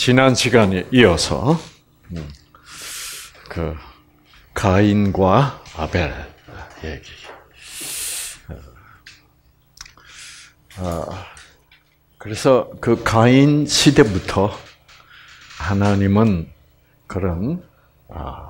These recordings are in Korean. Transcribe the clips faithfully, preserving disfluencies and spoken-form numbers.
지난 시간에 이어서 그 가인과 아벨 얘기. 아, 그래서 그 가인 시대부터 하나님은 그런 아,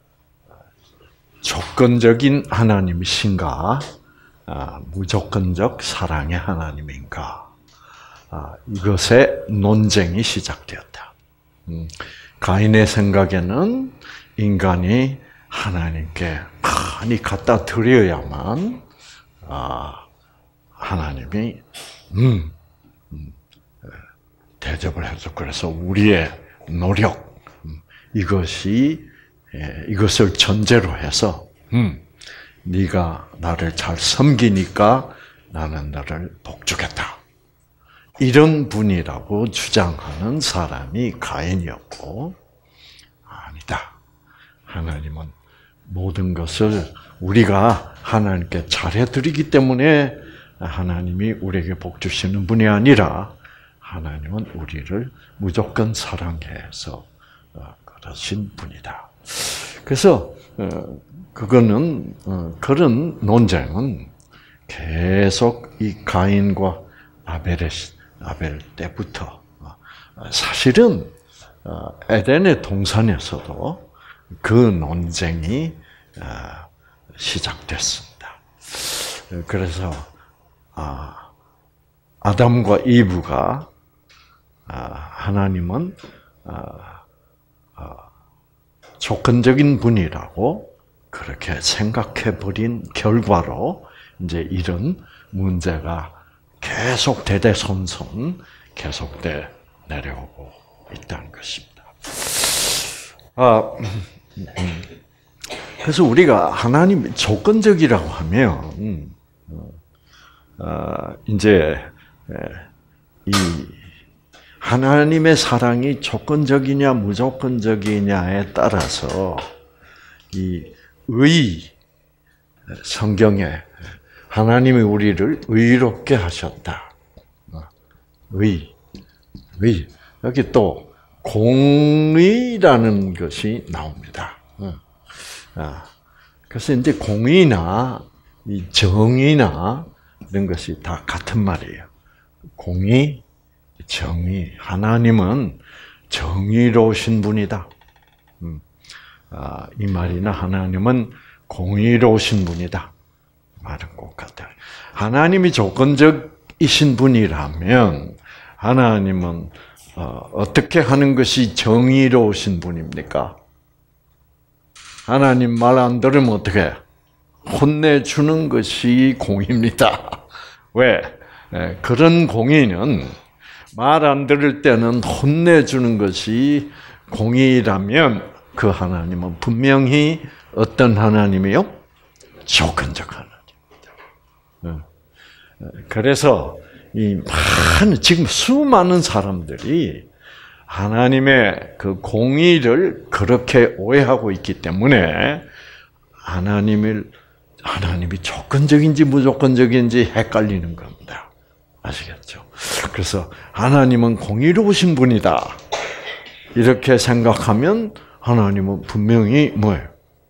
조건적인 하나님이신가, 아, 무조건적 사랑의 하나님인가, 아, 이것의 논쟁이 시작되었다. 음, 가인의 생각에는 인간이 하나님께 많이 갖다 드려야만 아, 하나님이 음, 음, 대접을 해서 그래서 우리의 노력 음, 이것이 예, 이것을 전제로 해서 음, 네가 나를 잘 섬기니까 나는 너를 복주겠다. 이런 분이라고 주장하는 사람이 가인이었고, 아니다. 하나님은 모든 것을 우리가 하나님께 잘해드리기 때문에 하나님이 우리에게 복 주시는 분이 아니라 하나님은 우리를 무조건 사랑해서 그러신 분이다. 그래서 그거는 그런 논쟁은 계속 이 가인과 아벨의 아벨 때부터 사실은 에덴의 동산에서도 그 논쟁이 시작됐습니다. 그래서 아담과 이브가 하나님은 조건적인 분이라고 그렇게 생각해버린 결과로 이제 이런 문제가 계속 대대손손 계속돼 내려오고 있다는 것입니다. 아, 그래서 우리가 하나님이 조건적이라고 하면, 아, 이제 이 하나님의 사랑이 조건적이냐 무조건적이냐에 따라서 이 의, 성경에 하나님이 우리를 의롭게 하셨다. 의, 의. 여기 또 공의라는 것이 나옵니다. 그래서 이제 공의나 이 정의나 이런 것이 다 같은 말이에요. 공의, 정의. 하나님은 정의로우신 분이다. 이 말이나 하나님은 공의로우신 분이다. 말은 꼭 같아요. 하나님이 조건적이신 분이라면 하나님은 어, 어떻게 하는 것이 정의로우신 분입니까? 하나님 말 안 들으면 어떻게 해요? 혼내주는 것이 공의입니다. 왜? 예, 그런 공의는 말 안 들을 때는 혼내주는 것이 공의라면 그 하나님은 분명히 어떤 하나님이요? 조건적 하나님. 그래서 이 많은 지금 수많은 사람들이 하나님의 그 공의를 그렇게 오해하고 있기 때문에 하나님을 하나님이 조건적인지 무조건적인지 헷갈리는 겁니다. 아시겠죠? 그래서 하나님은 공의로우신 분이다. 이렇게 생각하면 하나님은 분명히 뭐예요?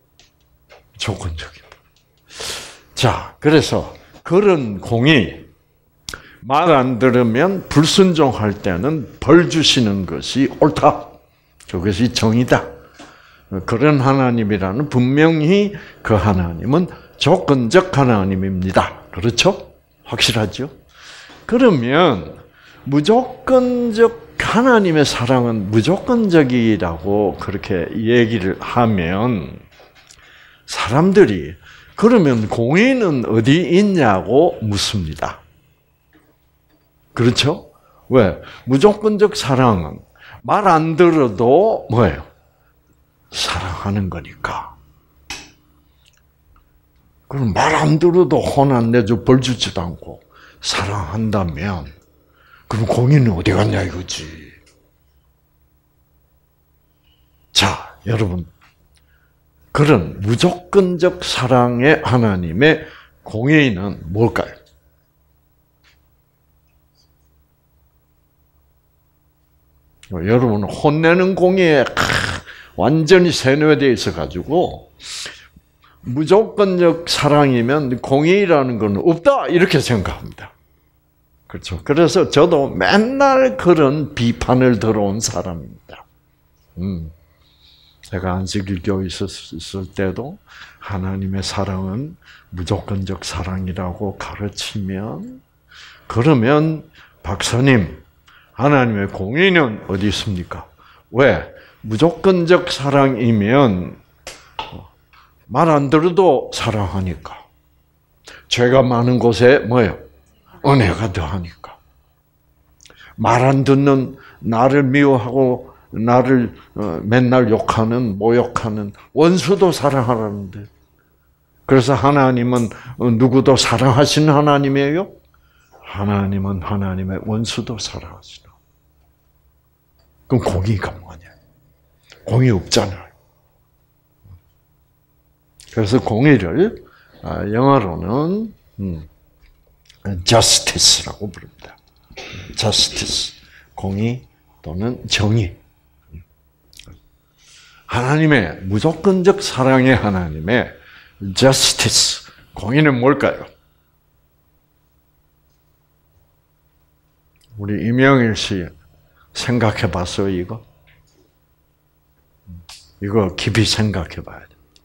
조건적인 분. 자, 그래서 그런 공의, 말 안 들으면 불순종할 때는 벌 주시는 것이 옳다. 그것이 정의다. 그런 하나님이라는 분명히 그 하나님은 조건적 하나님입니다. 그렇죠? 확실하죠? 그러면 무조건적 하나님의 사랑은 무조건적이라고 그렇게 얘기를 하면 사람들이 그러면 공의는 어디 있냐고 묻습니다. 그렇죠? 왜? 무조건적 사랑은 말 안 들어도 뭐예요? 사랑하는 거니까. 그럼 말 안 들어도 혼 안 내줘 벌 주지도 않고 사랑한다면 그럼 공의는 어디 갔냐 이거지. 자, 여러분. 그런 무조건적 사랑의 하나님의 공의는 뭘까요? 여러분 혼내는 공의에 완전히 세뇌되어 있어가지고 무조건적 사랑이면 공의라는 건 없다 이렇게 생각합니다. 그렇죠. 그래서 저도 맨날 그런 비판을 들어온 사람입니다. 음. 제가 안식일교에 있었을 때도 하나님의 사랑은 무조건적 사랑이라고 가르치면, 그러면 박사님, 하나님의 공의는 어디 있습니까? 왜? 무조건적 사랑이면 말 안 들어도 사랑하니까. 죄가 많은 곳에 뭐예요? 은혜가 더하니까. 말 안 듣는 나를 미워하고 나를 맨날 욕하는, 모욕하는 원수도 사랑하라는데. 그래서 하나님은 누구도 사랑하시는 하나님이에요? 하나님은 하나님의 원수도 사랑하시나. 그럼 공의가 뭐냐? 공의 없잖아요. 그래서 공의를 영어로는 justice라고 부릅니다. justice, 공의 또는 정의. 하나님의 무조건적 사랑의 하나님의 justice, 공의는 뭘까요? 우리 이명일 씨 생각해 봤어요, 이거? 이거 깊이 생각해 봐야 돼.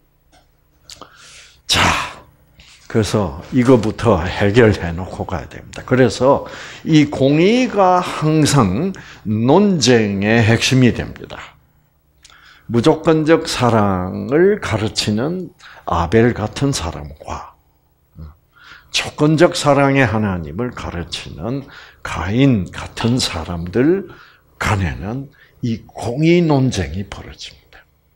자, 그래서 이거부터 해결해 놓고 가야 됩니다. 그래서 이 공의가 항상 논쟁의 핵심이 됩니다. 무조건적 사랑을 가르치는 아벨 같은 사람과 조건적 사랑의 하나님을 가르치는 가인 같은 사람들 간에는 이 공의 논쟁이 벌어집니다.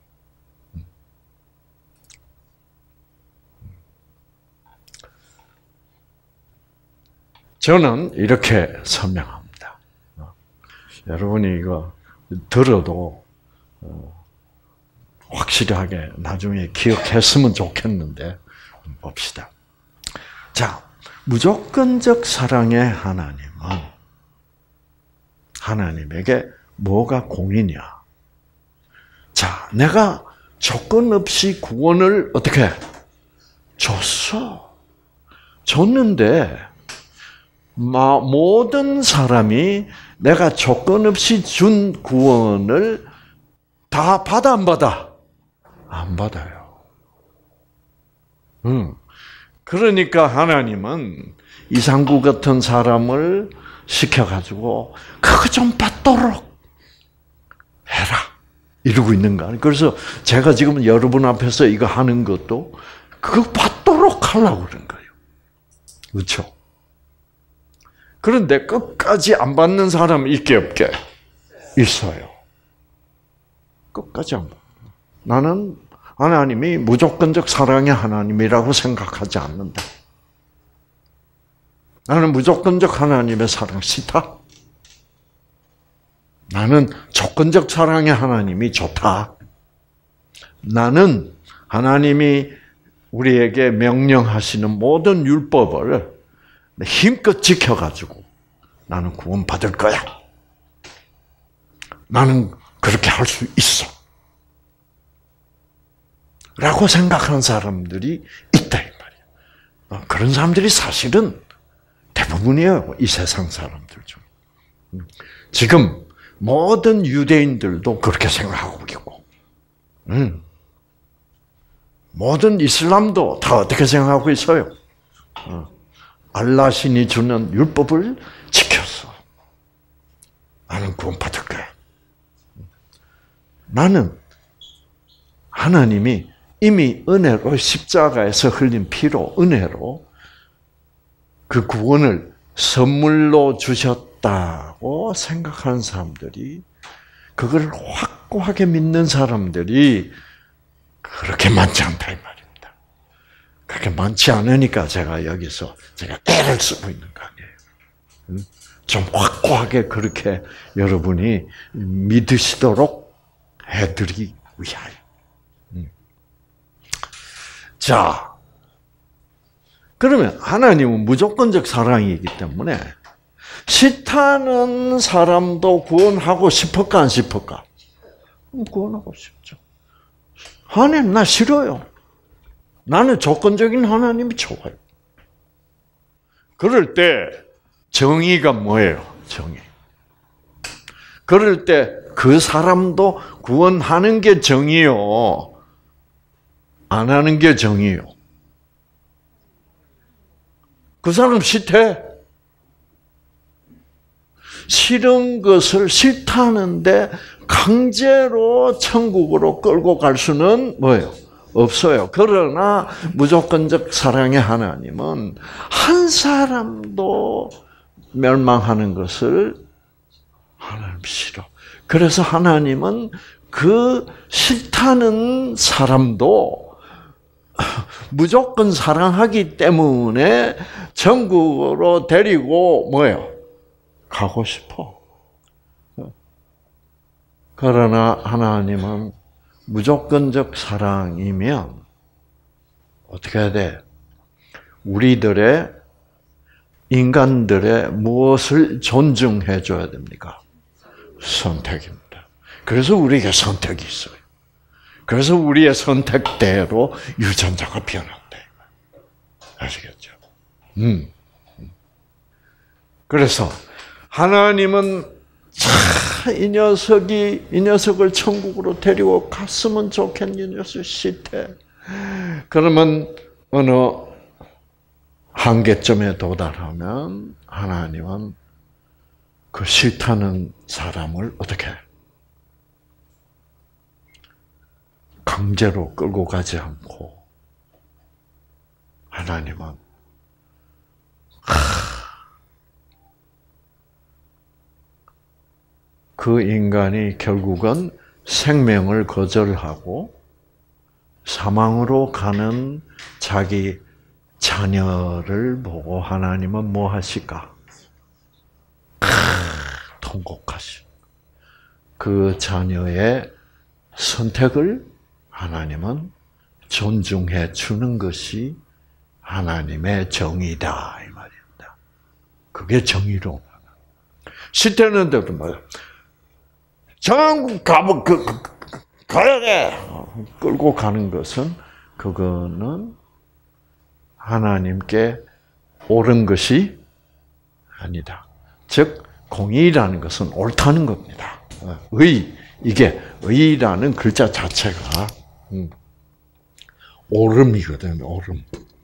저는 이렇게 설명합니다. 여러분이 이거 들어도 확실하게 나중에 기억했으면 좋겠는데 봅시다. 자, 무조건적 사랑의 하나님은 하나님에게 뭐가 공이냐? 자, 내가 조건 없이 구원을 어떻게 줬어? 줬는데 모든 사람이 내가 조건 없이 준 구원을 다 받아 안 받아? 안 받아요. 응. 그러니까 하나님은 이상구 같은 사람을 시켜가지고 그거 좀 받도록 해라 이러고 있는 거 아니에요. 그래서 제가 지금 여러분 앞에서 이거 하는 것도 그거 받도록 하려고 그런 거예요. 그렇죠? 그런데 끝까지 안 받는 사람이 있게 없게 있어요. 끝까지 안 받아. 나는 하나님이 무조건적 사랑의 하나님이라고 생각하지 않는다. 나는 무조건적 하나님의 사랑 싫다. 나는 조건적 사랑의 하나님이 좋다. 나는 하나님이 우리에게 명령하시는 모든 율법을 힘껏 지켜가지고 나는 구원받을 거야. 나는 그렇게 할 수 있어. 라고 생각하는 사람들이 있다, 이 말이야. 그런 사람들이 사실은 대부분이에요. 이 세상 사람들 중. 지금 모든 유대인들도 그렇게 생각하고 있고, 음. 모든 이슬람도 다 어떻게 생각하고 있어요? 어. 알라 신이 주는 율법을 지켰어. 나는 구원받을 거야. 나는 하나님이 이미 은혜로 십자가에서 흘린 피로 은혜로 그 구원을 선물로 주셨다고 생각하는 사람들이, 그걸 확고하게 믿는 사람들이 그렇게 많지 않다 이 말입니다. 그렇게 많지 않으니까 제가 여기서 제가 애를 쓰고 있는 거 아니에요. 좀 확고하게 그렇게 여러분이 믿으시도록 해드리기 위하여. 자, 그러면 하나님은 무조건적 사랑이기 때문에 싫다는 사람도 구원하고 싶을까 안 싶을까? 구원하고 싶죠. 하나님 나 싫어요. 나는 조건적인 하나님이 좋아요. 그럴 때 정의가 뭐예요? 정의. 그럴 때 그 사람도 구원하는 게 정의요. 안 하는 게 정의요. 그 사람 싫대. 싫은 것을 싫다는데 강제로 천국으로 끌고 갈 수는 뭐예요? 없어요. 그러나 무조건적 사랑의 하나님은 한 사람도 멸망하는 것을 하나님 싫어. 그래서 하나님은 그 싫다는 사람도 무조건 사랑하기 때문에 천국으로 데리고 뭐예요? 가고 싶어. 그러나 하나님은 무조건적 사랑이면 어떻게 해야 돼? 우리들의 인간들의 무엇을 존중해 줘야 됩니까? 선택입니다. 그래서 우리에게 선택이 있어요. 그래서 우리의 선택대로 유전자가 변한대. 아시겠죠? 음. 그래서 하나님은 참 이 녀석이 이 녀석을 천국으로 데리고 갔으면 좋겠는 이 녀석 싫대. 그러면 어느 한계점에 도달하면 하나님은 그 싫다는 사람을 어떻게 강제로 끌고 가지 않고 하나님은 하, 그 인간이 결국은 생명을 거절하고 사망으로 가는 자기 자녀를 보고 하나님은 뭐 하실까? 통곡하시. 그 자녀의 선택을 하나님은 존중해 주는 것이 하나님의 정의다 이 말입니다. 그게 정의로. 시대는데도 뭐야? 전국 가면 그, 그 가야 돼. 끌고 가는 것은 그거는 하나님께 옳은 것이 아니다. 즉 공의라는 것은 옳다는 겁니다. 의, 이게 의라는 글자 자체가 음, 옳음이거든요. 옳음.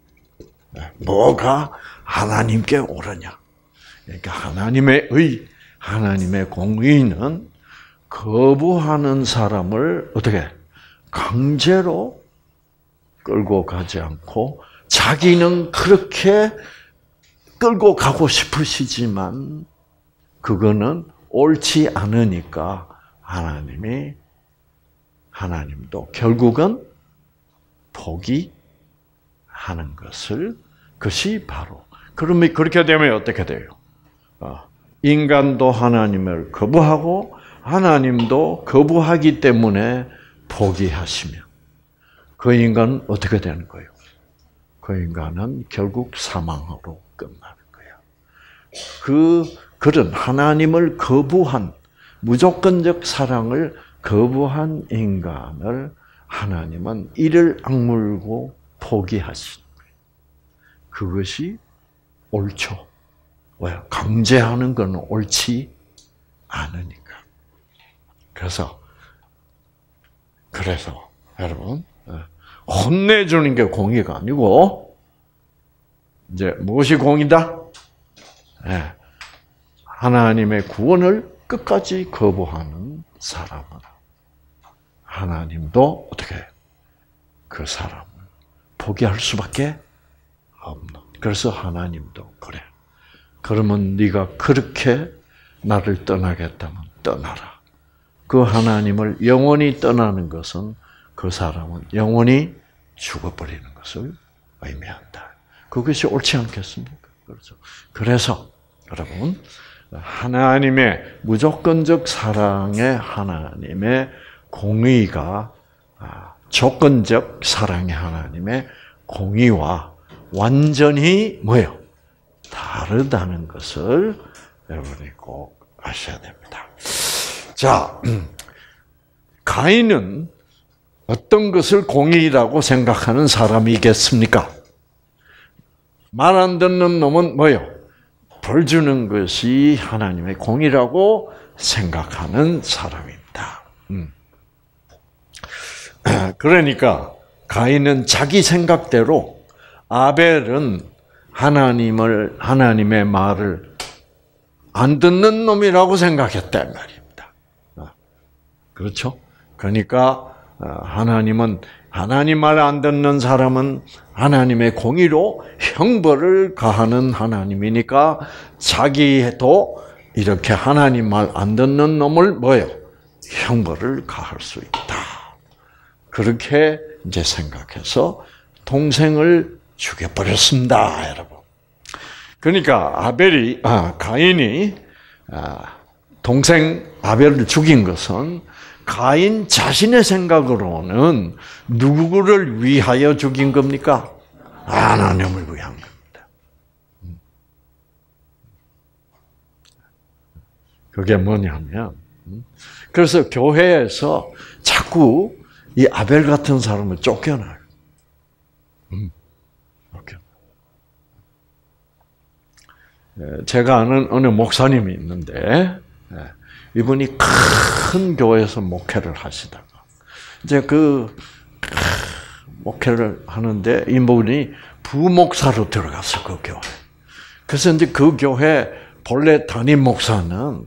뭐가 하나님께 옳으냐? 그러니까 하나님의 의, 하나님의 공의는 거부하는 사람을 어떻게 강제로 끌고 가지 않고 자기는 그렇게 끌고 가고 싶으시지만 그거는 옳지 않으니까 하나님이 하나님도 결국은 포기하는 것을 그것이 바로 그러면 그렇게 되면 어떻게 돼요? 인간도 하나님을 거부하고 하나님도 거부하기 때문에 포기하시면 그 인간은 어떻게 되는 거예요? 그 인간은 결국 사망으로 끝나는 거예요. 그 그런 하나님을 거부한 무조건적 사랑을 거부한 인간을 하나님은 이를 악물고 포기하신 거예요. 그것이 옳죠. 왜? 강제하는 건 옳지 않으니까. 그래서 그래서 여러분 혼내주는 게 공의가 아니고 이제 무엇이 공의다? 네. 하나님의 구원을 끝까지 거부하는 사람은 하나님도 어떻게 그 사람을 포기할 수밖에 없는. 그래서 하나님도 그래. 그러면 네가 그렇게 나를 떠나겠다면 떠나라. 그 하나님을 영원히 떠나는 것은 그 사람은 영원히 죽어버리는 것을 의미한다. 그것이 옳지 않겠습니까? 그렇죠. 그래서 여러분 하나님의 무조건적 사랑의 하나님의 공의가 조건적 사랑의 하나님의 공의와 완전히 뭐예요? 다르다는 것을 여러분이 꼭 아셔야 됩니다. 자, 가인은 어떤 것을 공의라고 생각하는 사람이겠습니까? 말 안 듣는 놈은 뭐요? 벌 주는 것이 하나님의 공의라고 생각하는 사람입니다. 음. 그러니까 가인은 자기 생각대로, 아벨은 하나님을 하나님의 말을 안 듣는 놈이라고 생각했단 말입니다. 그렇죠? 그러니까 하나님은 하나님 말 안 듣는 사람은 하나님의 공의로 형벌을 가하는 하나님이니까 자기도 이렇게 하나님 말 안 듣는 놈을 뭐예요? 형벌을 가할 수 있다. 그렇게 이제 생각해서 동생을 죽여버렸습니다, 여러분. 그러니까 아벨이, 아, 가인이 아, 동생 아벨을 죽인 것은 가인 자신의 생각으로는 누구를 위하여 죽인 겁니까? 하나님을 위한 겁니다. 그게 뭐냐면, 그래서 교회에서 자꾸 이 아벨 같은 사람을 쫓겨나요. 제가 아는 어느 목사님이 있는데, 이분이 큰 교회에서 목회를 하시다가, 이제 그, 목회를 하는데, 이분이 부목사로 들어갔어, 그 교회. 그래서 이제 그 교회 본래 담임 목사는,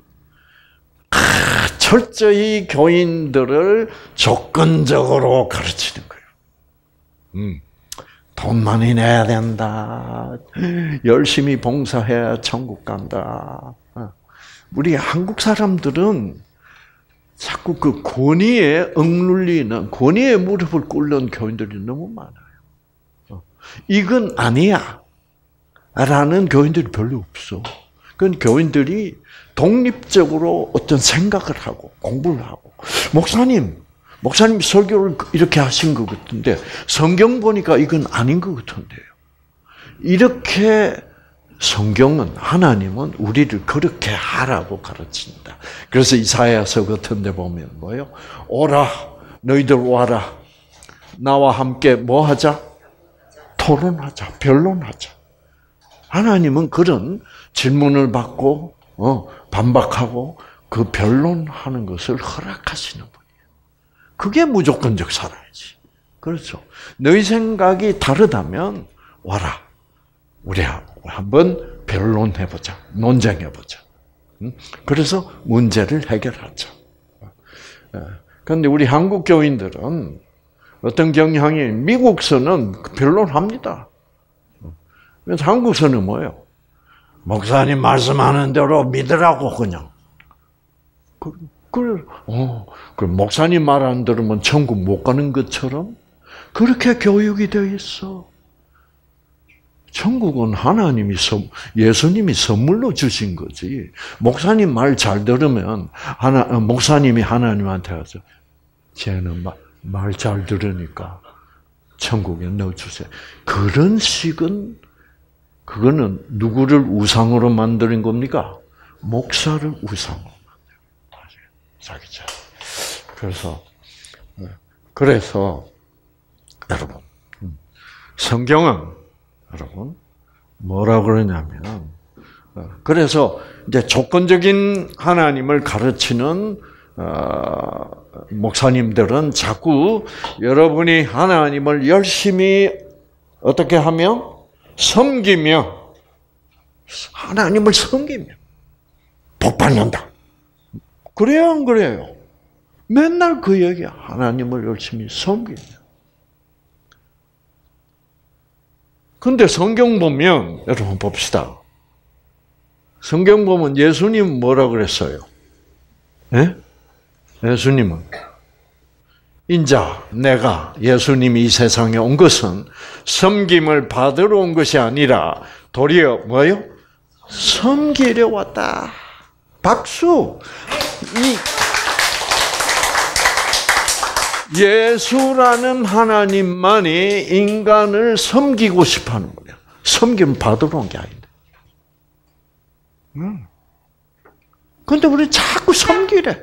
철저히 교인들을 조건적으로 가르치는 거예요. 음. 돈 많이 내야 된다. 열심히 봉사해야 천국 간다. 우리 한국 사람들은 자꾸 그 권위에 억눌리는, 권위에 무릎을 꿇는 교인들이 너무 많아요. 이건 아니야. 라는 교인들이 별로 없어. 그건 교인들이 독립적으로 어떤 생각을 하고 공부를 하고, 목사님, 목사님 설교를 이렇게 하신 것 같은데 성경 보니까 이건 아닌 것 같은데요. 이렇게 성경은, 하나님은 우리를 그렇게 하라고 가르친다. 그래서 이사야서 같은 데 보면 뭐예요? 오라, 너희들 와라. 나와 함께 뭐 하자? 토론하자, 변론하자. 하나님은 그런 질문을 받고 어, 반박하고 그 변론하는 것을 허락하시는 분이에요. 그게 무조건적 사랑이지. 그렇죠. 너희 생각이 다르다면 와라. 우리 한번 변론해보자. 논쟁해보자. 그래서 문제를 해결하자. 그런데 우리 한국 교인들은 어떤 경향이, 미국서는 변론합니다. 그래서 한국서는 뭐예요? 목사님 말씀하는 대로 믿으라고 그냥. 그, 그, 어, 그 목사님 말 안 들으면 천국 못 가는 것처럼 그렇게 교육이 되어 있어. 천국은 하나님이, 예수님이 선물로 주신 거지. 목사님 말 잘 들으면, 하나, 목사님이 하나님한테 가서, 쟤는 말 잘 들으니까 천국에 넣어주세요. 그런 식은, 그거는 누구를 우상으로 만드는 겁니까? 목사를 우상으로 만드는 자기 자. 그래서, 그래서, 여러분, 성경은, 여러분, 뭐라 그러냐면, 그래서 이제 조건적인 하나님을 가르치는 어, 목사님들은 자꾸 여러분이 하나님을 열심히 어떻게 하며 섬기며 하나님을 섬기며 복 받는다. 그래요, 안 그래요? 맨날 그 얘기야. 하나님을 열심히 섬기며. 근데 성경 보면, 여러분 봅시다. 성경 보면 예수님 뭐라 그랬어요? 예? 예수님은, 인자, 내가, 예수님이 이 세상에 온 것은 섬김을 받으러 온 것이 아니라 도리어 뭐예요? 섬기려 왔다. 박수! 이 예수라는 하나님만이 인간을 섬기고 싶어하는 거예요. 섬김 받으러 온 게 아닌데. 음. 근데 우리 자꾸 섬기래.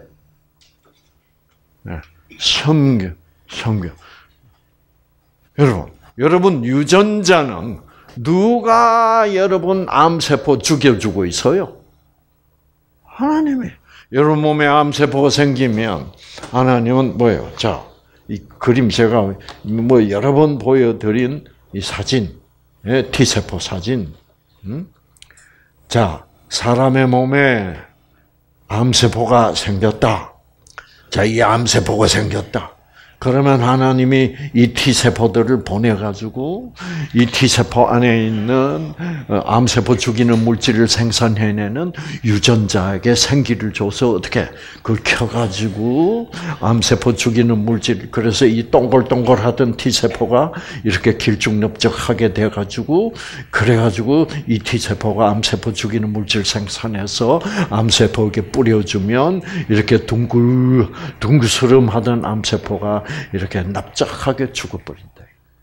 네. 섬겨, 섬겨. 여러분, 여러분 유전자는 누가 여러분 암세포 죽여주고 있어요? 하나님이. 여러분 몸에 암세포가 생기면 하나님은 뭐예요? 자, 이 그림 제가 뭐 여러 번 보여드린 이 사진, 예, T세포 사진. 음? 자, 사람의 몸에 암세포가 생겼다. 자, 이 암세포가 생겼다. 그러면 하나님이 이 T세포들을 보내가지고 이 T세포 안에 있는 암세포 죽이는 물질을 생산해내는 유전자에게 생기를 줘서 어떻게 그걸 켜가지고 암세포 죽이는 물질, 그래서 이 동글동글하던 T세포가 이렇게 길쭉넓적하게 돼가지고 그래가지고 이 T세포가 암세포 죽이는 물질 생산해서 암세포에게 뿌려주면 이렇게 둥글, 둥그스름하던 암세포가 이렇게 납작하게 죽어버린다.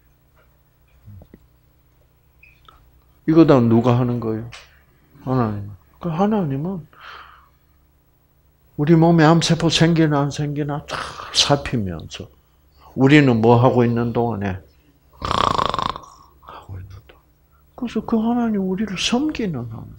이거 다 누가 하는 거예요? 하나님. 그 하나님은 우리 몸에 암세포 생기나 안 생기나 다 살피면서 우리는 뭐 하고 있는 동안에 하고 있는 동안. 그래서 그 하나님 우리를 섬기는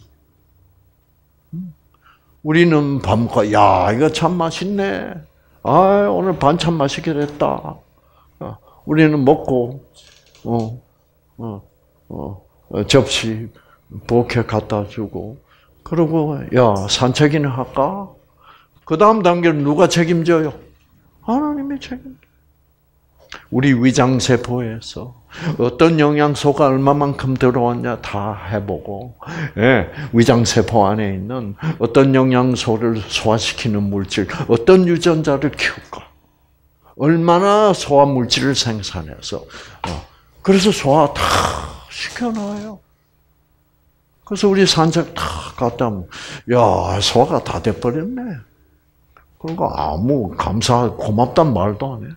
하나님. 우리는 밥 먹고 야 이거 참 맛있네. 아, 오늘 반찬 맛있게 됐다. 우리는 먹고, 어, 어, 어, 접시, 부엌에 갖다 주고, 그러고, 야, 산책이나 할까? 그 다음 단계는 누가 책임져요? 하나님이 책임져. 우리 위장세포에서 어떤 영양소가 얼마만큼 들어왔냐 다 해보고, 예, 위장세포 안에 있는 어떤 영양소를 소화시키는 물질, 어떤 유전자를 키울까, 얼마나 소화 물질을 생산해서, 어, 그래서 소화 다 시켜놔요. 그래서 우리 산책 다 갔다 오면, 야, 소화가 다 돼버렸네. 그러니까 아무 감사, 고맙단 말도 안 해.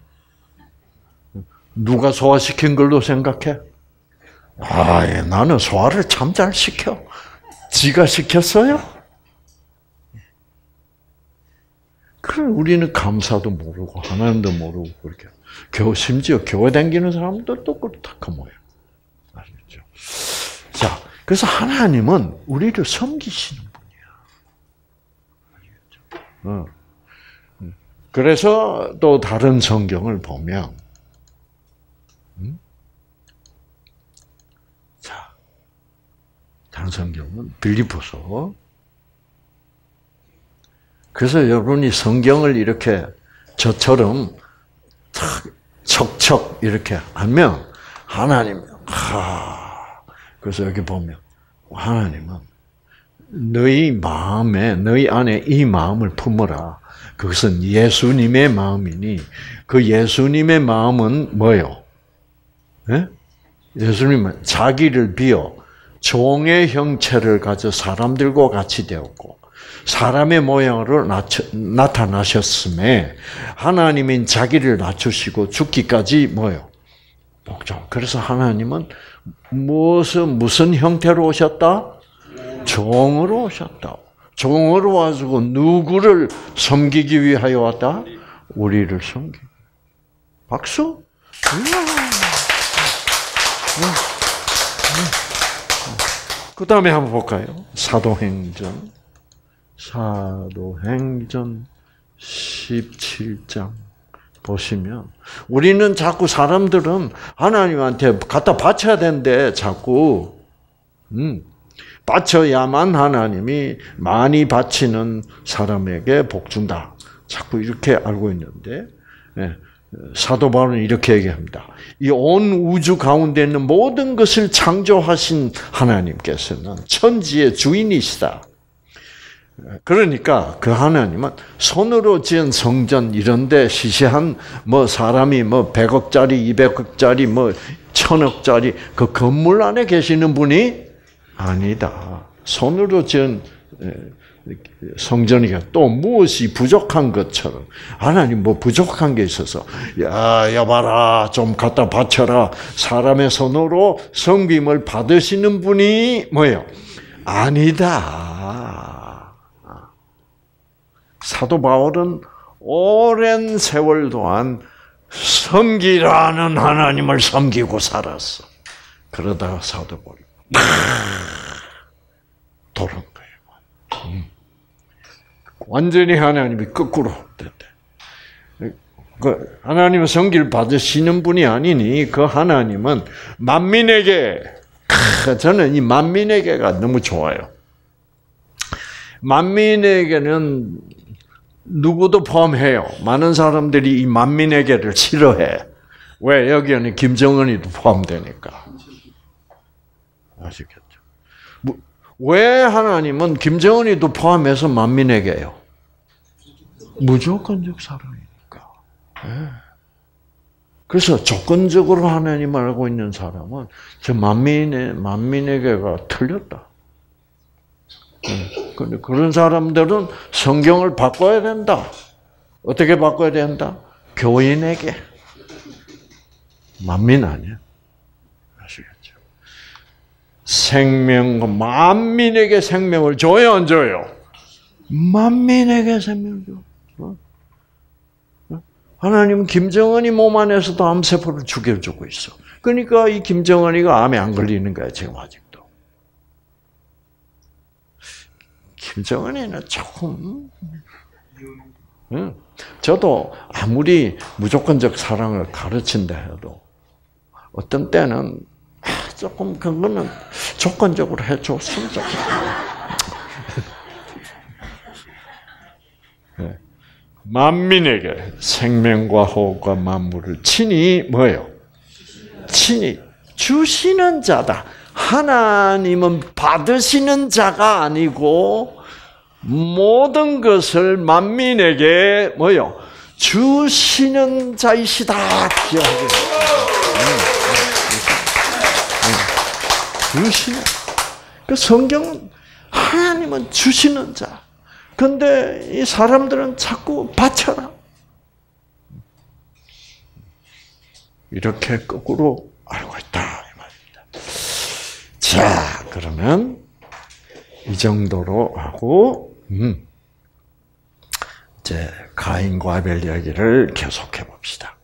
누가 소화시킨 걸로 생각해? 아, 나는 소화를 참 잘 시켜. 지가 시켰어요? 그럼 우리는 감사도 모르고 하나님도 모르고 그렇게. 교 심지어 교회 다니는 사람들도 그렇다 뭐예요. 아시죠? 자, 그래서 하나님은 우리를 섬기시는 분이야. 아시죠? 그래서 또 다른 성경을 보면. 음? 자, 다른 성경은 빌립보서. 그래서 여러분이 성경을 이렇게 저처럼 탁 척척 이렇게 하면 하나님, 하. 그래서 여기 보면 하나님은 너희 마음에 너희 안에 이 마음을 품어라. 그것은 예수님의 마음이니 그 예수님의 마음은 뭐예요? 예? 예수님은 자기를 비워 종의 형체를 가져 사람들과 같이 되었고 사람의 모양으로 나타나셨음에 하나님인 자기를 낮추시고 죽기까지 뭐예요? 복종. 그래서 하나님은 무슨 무슨 형태로 오셨다? 종으로 오셨다. 종으로 와서 누구를 섬기기 위하여 왔다? 우리를 섬기. 박수. 그 다음에 한번 볼까요? 사도행전. 사도행전 십칠 장 보시면 우리는 자꾸 사람들은 하나님한테 갖다 바쳐야 되는데 자꾸 음, 바쳐야만 하나님이 많이 바치는 사람에게 복 준다. 자꾸 이렇게 알고 있는데 네. 사도 바울은 이렇게 얘기합니다. 이 온 우주 가운데 있는 모든 것을 창조하신 하나님께서는 천지의 주인이시다. 그러니까 그 하나님은 손으로 지은 성전 이런데 시시한 뭐 사람이 뭐 백억짜리, 이백억짜리, 뭐 천억짜리 그 건물 안에 계시는 분이 아니다. 손으로 지은 성전이가 또 무엇이 부족한 것처럼 하나님 뭐 부족한 게 있어서 야, 여봐라 좀 갖다 바쳐라 사람의 손으로 섬김을 받으시는 분이 뭐예요? 아니다. 사도 바울은 오랜 세월 동안 섬기라는 하나님을 섬기고 살았어. 그러다가 사도 바울이 돌은 거예요. 완전히 하나님이 거꾸로 됐대. 그 하나님은 섬기를 받으시는 분이 아니니 그 하나님은 만민에게, 저는 이 만민에게가 너무 좋아요. 만민에게는 누구도 포함해요. 많은 사람들이 이 만민에게를 싫어해. 왜? 여기에는 김정은이도 포함되니까. 아시겠죠? 왜 하나님은 김정은이도 포함해서 만민에게요? 무조건적 사랑이니까. 네. 그래서 조건적으로 하나님을 알고 있는 사람은 저 만민의 만민에게가 틀렸다. 그런데 그런 사람들은 성경을 바꿔야 된다. 어떻게 바꿔야 된다? 교인에게. 만민 아니야. 아시겠죠? 생명, 만민에게 생명을 줘요, 안 줘요? 만민에게 생명을 줘. 어? 하나님은 김정은이 몸 안에서도 암세포를 죽여주고 있어. 그러니까 이 김정은이가 암에 안 걸리는 거야, 지금 아직도. 김정은이는 조금, 응. 저도 아무리 무조건적 사랑을 가르친다 해도 어떤 때는 조금 그거는 조건적으로 해줬으면 좋겠다. 네. 만민에게 생명과 호흡과 만물을 친히 뭐예요? 친히 주시는 자다. 하나님은 받으시는 자가 아니고 모든 것을 만민에게 뭐요? 주시는 자이시다. 주시는. 그 성경은 하나님은 주시는 자. 근데 이 사람들은 자꾸 바쳐라. 이렇게 거꾸로 알고 있다 이 말입니다. 자, 그러면 이 정도로 하고 음, 이제 가인과 아벨 이야기를 계속해 봅시다.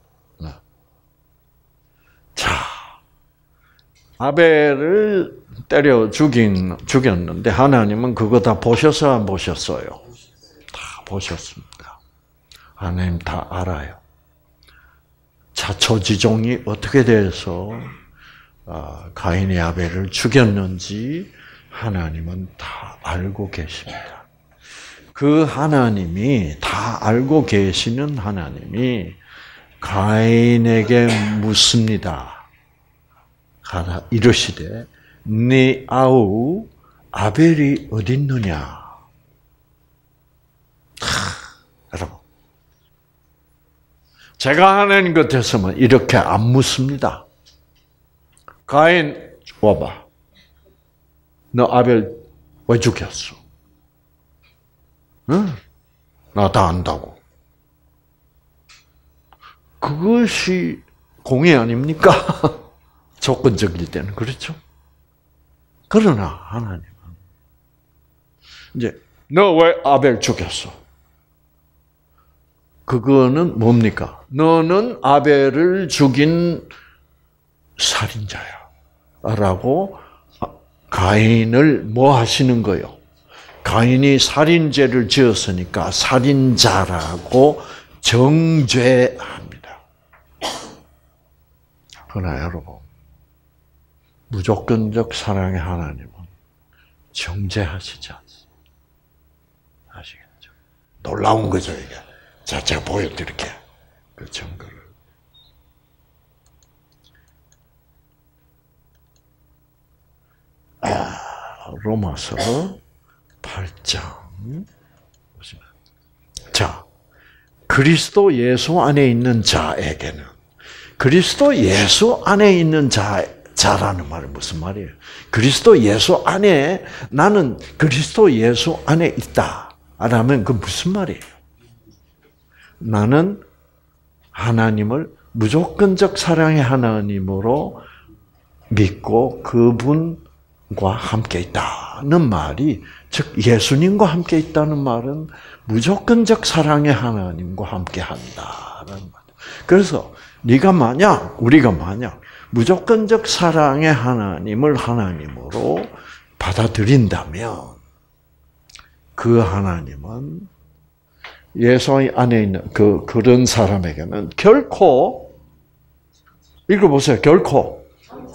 자, 아벨을 때려 죽인 죽였는데 하나님은 그거 다 보셨어요, 안 보셨어요? 다 보셨습니다. 하나님 다 알아요. 자초지종이 어떻게 돼서 가인이 아벨을 죽였는지 하나님은 다 알고 계십니다. 그 하나님이 다 알고 계시는 하나님이 가인에게 묻습니다. 가라 이르시되 네 아우 아벨이 어디 있느냐? 하, 여러분, 제가 하나님 같았으면 이렇게 안 묻습니다. 가인 와봐. 너 아벨 왜 죽였어? 응? 나 다 안다고. 그것이 공의 아닙니까? 조건적일 때는 그렇죠. 그러나 하나님은 이제 너 왜 아벨 죽였어? 그거는 뭡니까? 너는 아벨을 죽인 살인자야. 라고 가인을 뭐 하시는 거요? 가인이 살인죄를 지었으니까 살인자라고 정죄합니다. 그러나 여러분, 무조건적 사랑의 하나님은 정죄하시지 않습니다. 아시겠죠? 놀라운 거죠, 이게. 자, 제가 보여드릴게요. 그 증거를. 아, 로마서 팔 장. 보시면. 자, 그리스도 예수 안에 있는 자에게는, 그리스도 예수 안에 있는 자, 자라는 말은 무슨 말이에요? 그리스도 예수 안에, 나는 그리스도 예수 안에 있다. 라면 그 무슨 말이에요? 나는 하나님을 무조건적 사랑의 하나님으로 믿고 그분과 함께 있다. 있다는 말이, 즉 예수님과 함께 있다는 말은 무조건적 사랑의 하나님과 함께 한다는 말. 그래서 네가 만약, 우리가 만약 무조건적 사랑의 하나님을 하나님으로 받아들인다면 그 하나님은 예수 안에 있는 그 그런 사람에게는 결코, 읽어보세요. 결코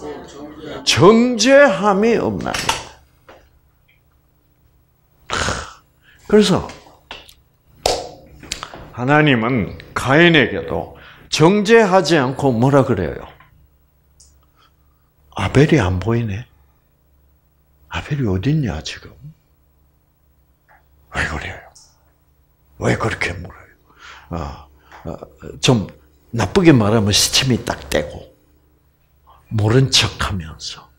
정죄함이 없나니. 그래서 하나님은 가인에게도 정죄하지 않고 뭐라 그래요? 아벨이 안 보이네. 아벨이 어딨냐 지금? 왜 그래요? 왜 그렇게 물어요? 어, 어, 좀 나쁘게 말하면 시침이 딱 떼고 모른 척하면서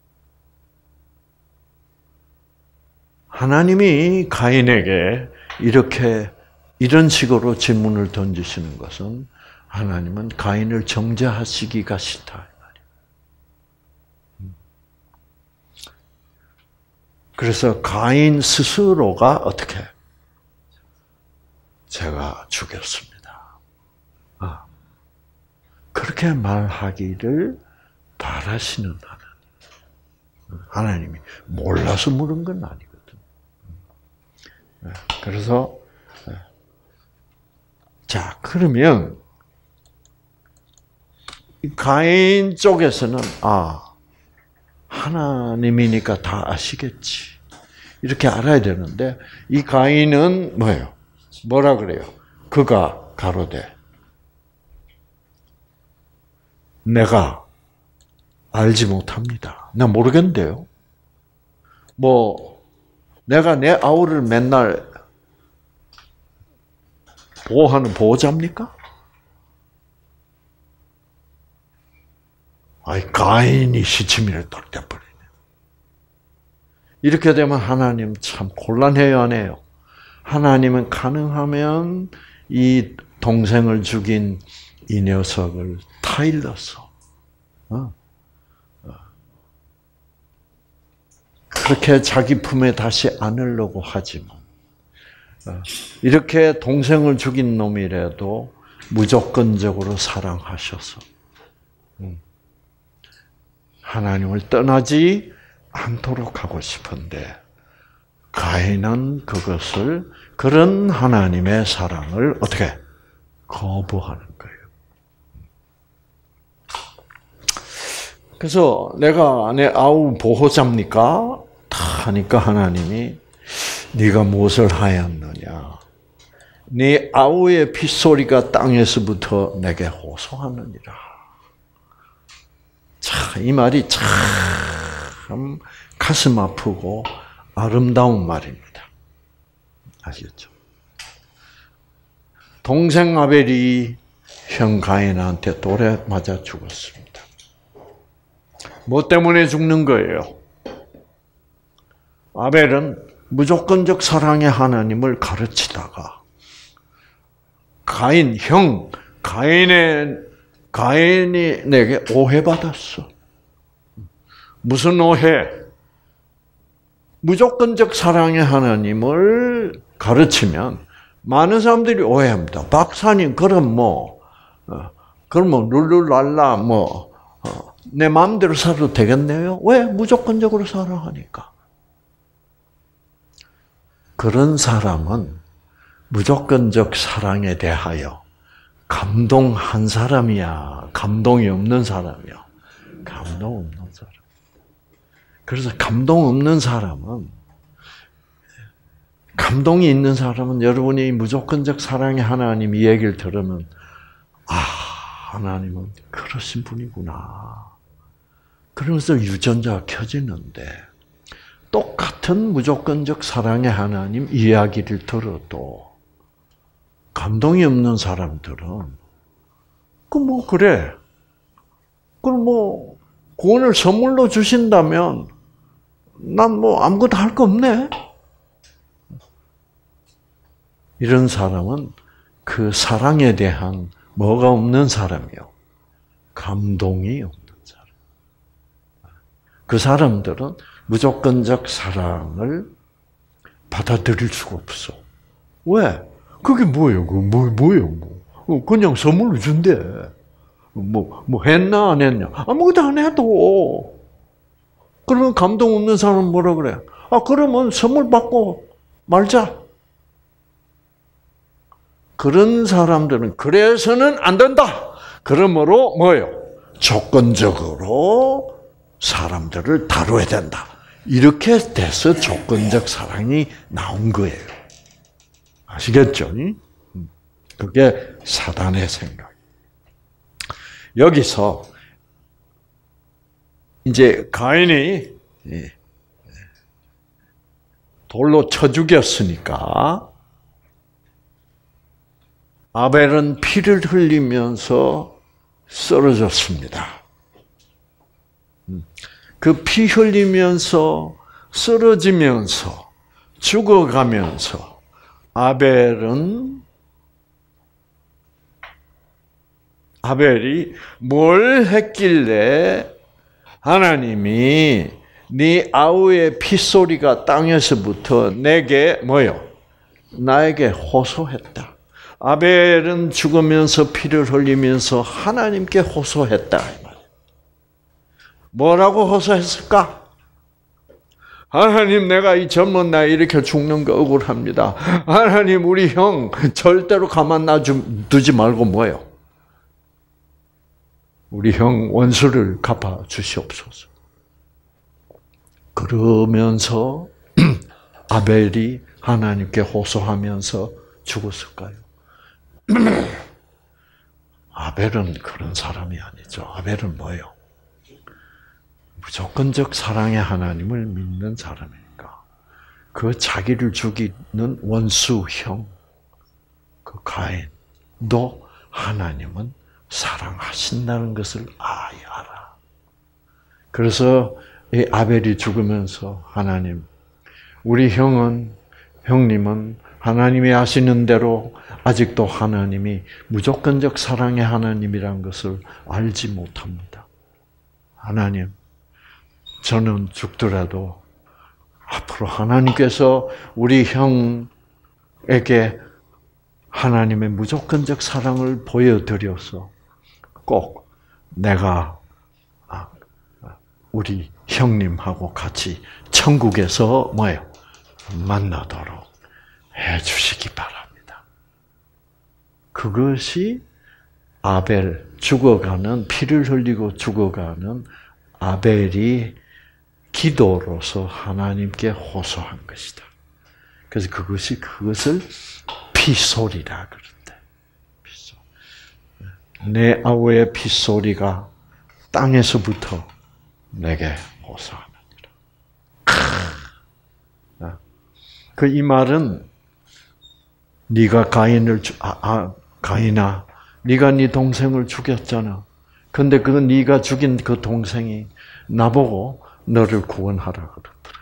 하나님이 가인에게 이렇게 이런 식으로 질문을 던지시는 것은 하나님은 가인을 정죄하시기가 싫다. 그래서 가인 스스로가 어떻게? 제가 죽였습니다. 아, 그렇게 말하기를 바라시는 하나님. 하나님이 몰라서 물은 건 아니거든. 그래서 자, 그러면 가인 쪽에서는 아, 하나님이니까 다 아시겠지. 이렇게 알아야 되는데 이 가인은 뭐예요? 뭐라 그래요? 그가 가로되 내가 알지 못합니다. 나 모르겠는데요. 뭐 내가 내 아우를 맨날 보호하는 보호자입니까? 아이, 가인이 시치미를 딱 떼버리네. 이렇게 되면 하나님 참 곤란해요, 안 해요? 하나님은 가능하면 이 동생을 죽인 이 녀석을 타일러서, 어? 그렇게 자기 품에 다시 안으려고 하지만, 이렇게 동생을 죽인 놈이라도 무조건적으로 사랑하셔서, 하나님을 떠나지 않도록 하고 싶은데 가인은 그것을 그런 하나님의 사랑을 어떻게 거부하는 거예요. 그래서 내가 내 아우 보호자입니까? 다 하니까 하나님이 네가 무엇을 하였느냐? 네 아우의 핏소리가 땅에서부터 내게 호소하느니라. 참, 이 말이 참 가슴 아프고 아름다운 말입니다. 아시겠죠? 동생 아벨이 형 가인한테 돌에 맞아 죽었습니다. 뭐 때문에 죽는 거예요? 아벨은 무조건적 사랑의 하나님을 가르치다가 가인, 형, 가인의 가인이 내게 오해받았어. 무슨 오해? 무조건적 사랑의 하나님을 가르치면 많은 사람들이 오해합니다. 박사님, 그럼 뭐, 그럼 뭐, 룰루랄라, 뭐, 내 마음대로 살아도 되겠네요? 왜? 무조건적으로 사랑하니까. 그런 사람은 무조건적 사랑에 대하여 감동한 사람이야? 감동이 없는 사람이야? 감동 없는 사람. 그래서 감동 없는 사람은, 감동이 있는 사람은 여러분이 무조건적 사랑의 하나님 이 얘기를 들으면, 아, 하나님은 그러신 분이구나. 그러면서 유전자가 켜지는데, 똑같은 무조건적 사랑의 하나님 이야기를 들어도, 감동이 없는 사람들은, 그 뭐, 그래. 그럼 뭐, 구원을 선물로 주신다면, 난 뭐, 아무것도 할 거 없네? 이런 사람은 그 사랑에 대한 뭐가 없는 사람이요? 감동이 없는 사람. 그 사람들은 무조건적 사랑을 받아들일 수가 없어. 왜? 그게 뭐예요? 그 뭐 뭐예요? 뭐 그냥 선물을 준대. 뭐 뭐 했나 안 했냐? 아무것도 안 해도. 그러면 감동 없는 사람은 뭐라 그래? 아 그러면 선물 받고 말자. 그런 사람들은 그래서는 안 된다. 그러므로 뭐예요? 조건적으로 사람들을 다뤄야 된다. 이렇게 돼서 조건적 사랑이 나온 거예요. 아시겠죠? 그게 사단의 생각. 여기서 이제 가인이 돌로 쳐 죽였으니까 아벨은 피를 흘리면서 쓰러졌습니다. 그 피 흘리면서 쓰러지면서 죽어가면서 아벨은 아벨이 뭘 했길래 하나님이 네 아우의 핏소리가 땅에서부터 내게 뭐요? 나에게 호소했다. 아벨은 죽으면서 피를 흘리면서 하나님께 호소했다. 뭐라고 호소했을까? 하나님, 내가 이 젊은 나이에 이렇게 죽는 거 억울합니다. 하나님, 우리 형 절대로 가만 놔두지 말고 뭐예요? 우리 형 원수를 갚아 주시옵소서. 그러면서 아벨이 하나님께 호소하면서 죽었을까요? 아벨은 그런 사람이 아니죠. 아벨은 뭐예요? 무조건적 사랑의 하나님을 믿는 사람이니까 그 자기를 죽이는 원수 형, 그 가인도 하나님은 사랑하신다는 것을 아야 알아. 그래서 이 아벨이 죽으면서 하나님, 우리 형은 형님은 하나님이 하시는 대로 아직도 하나님이 무조건적 사랑의 하나님이라는 것을 알지 못합니다. 하나님, 저는 죽더라도 앞으로 하나님께서 우리 형에게 하나님의 무조건적 사랑을 보여드려서 꼭 내가 우리 형님하고 같이 천국에서 뭐예요? 만나도록 해주시기 바랍니다. 그것이 아벨, 죽어가는, 피를 흘리고 죽어가는 아벨이 기도로서 하나님께 호소한 것이다. 그래서 그것이 그것을 피소리라 그런대. 피소. 내 아우의 피소리가 땅에서부터 내게 호소하느니라. 그 이 말은 네가 가인을 아, 아 가인아, 네가 네 동생을 죽였잖아. 근데 그 네가 죽인 그 동생이 나보고 너를 구원하라 그러더라.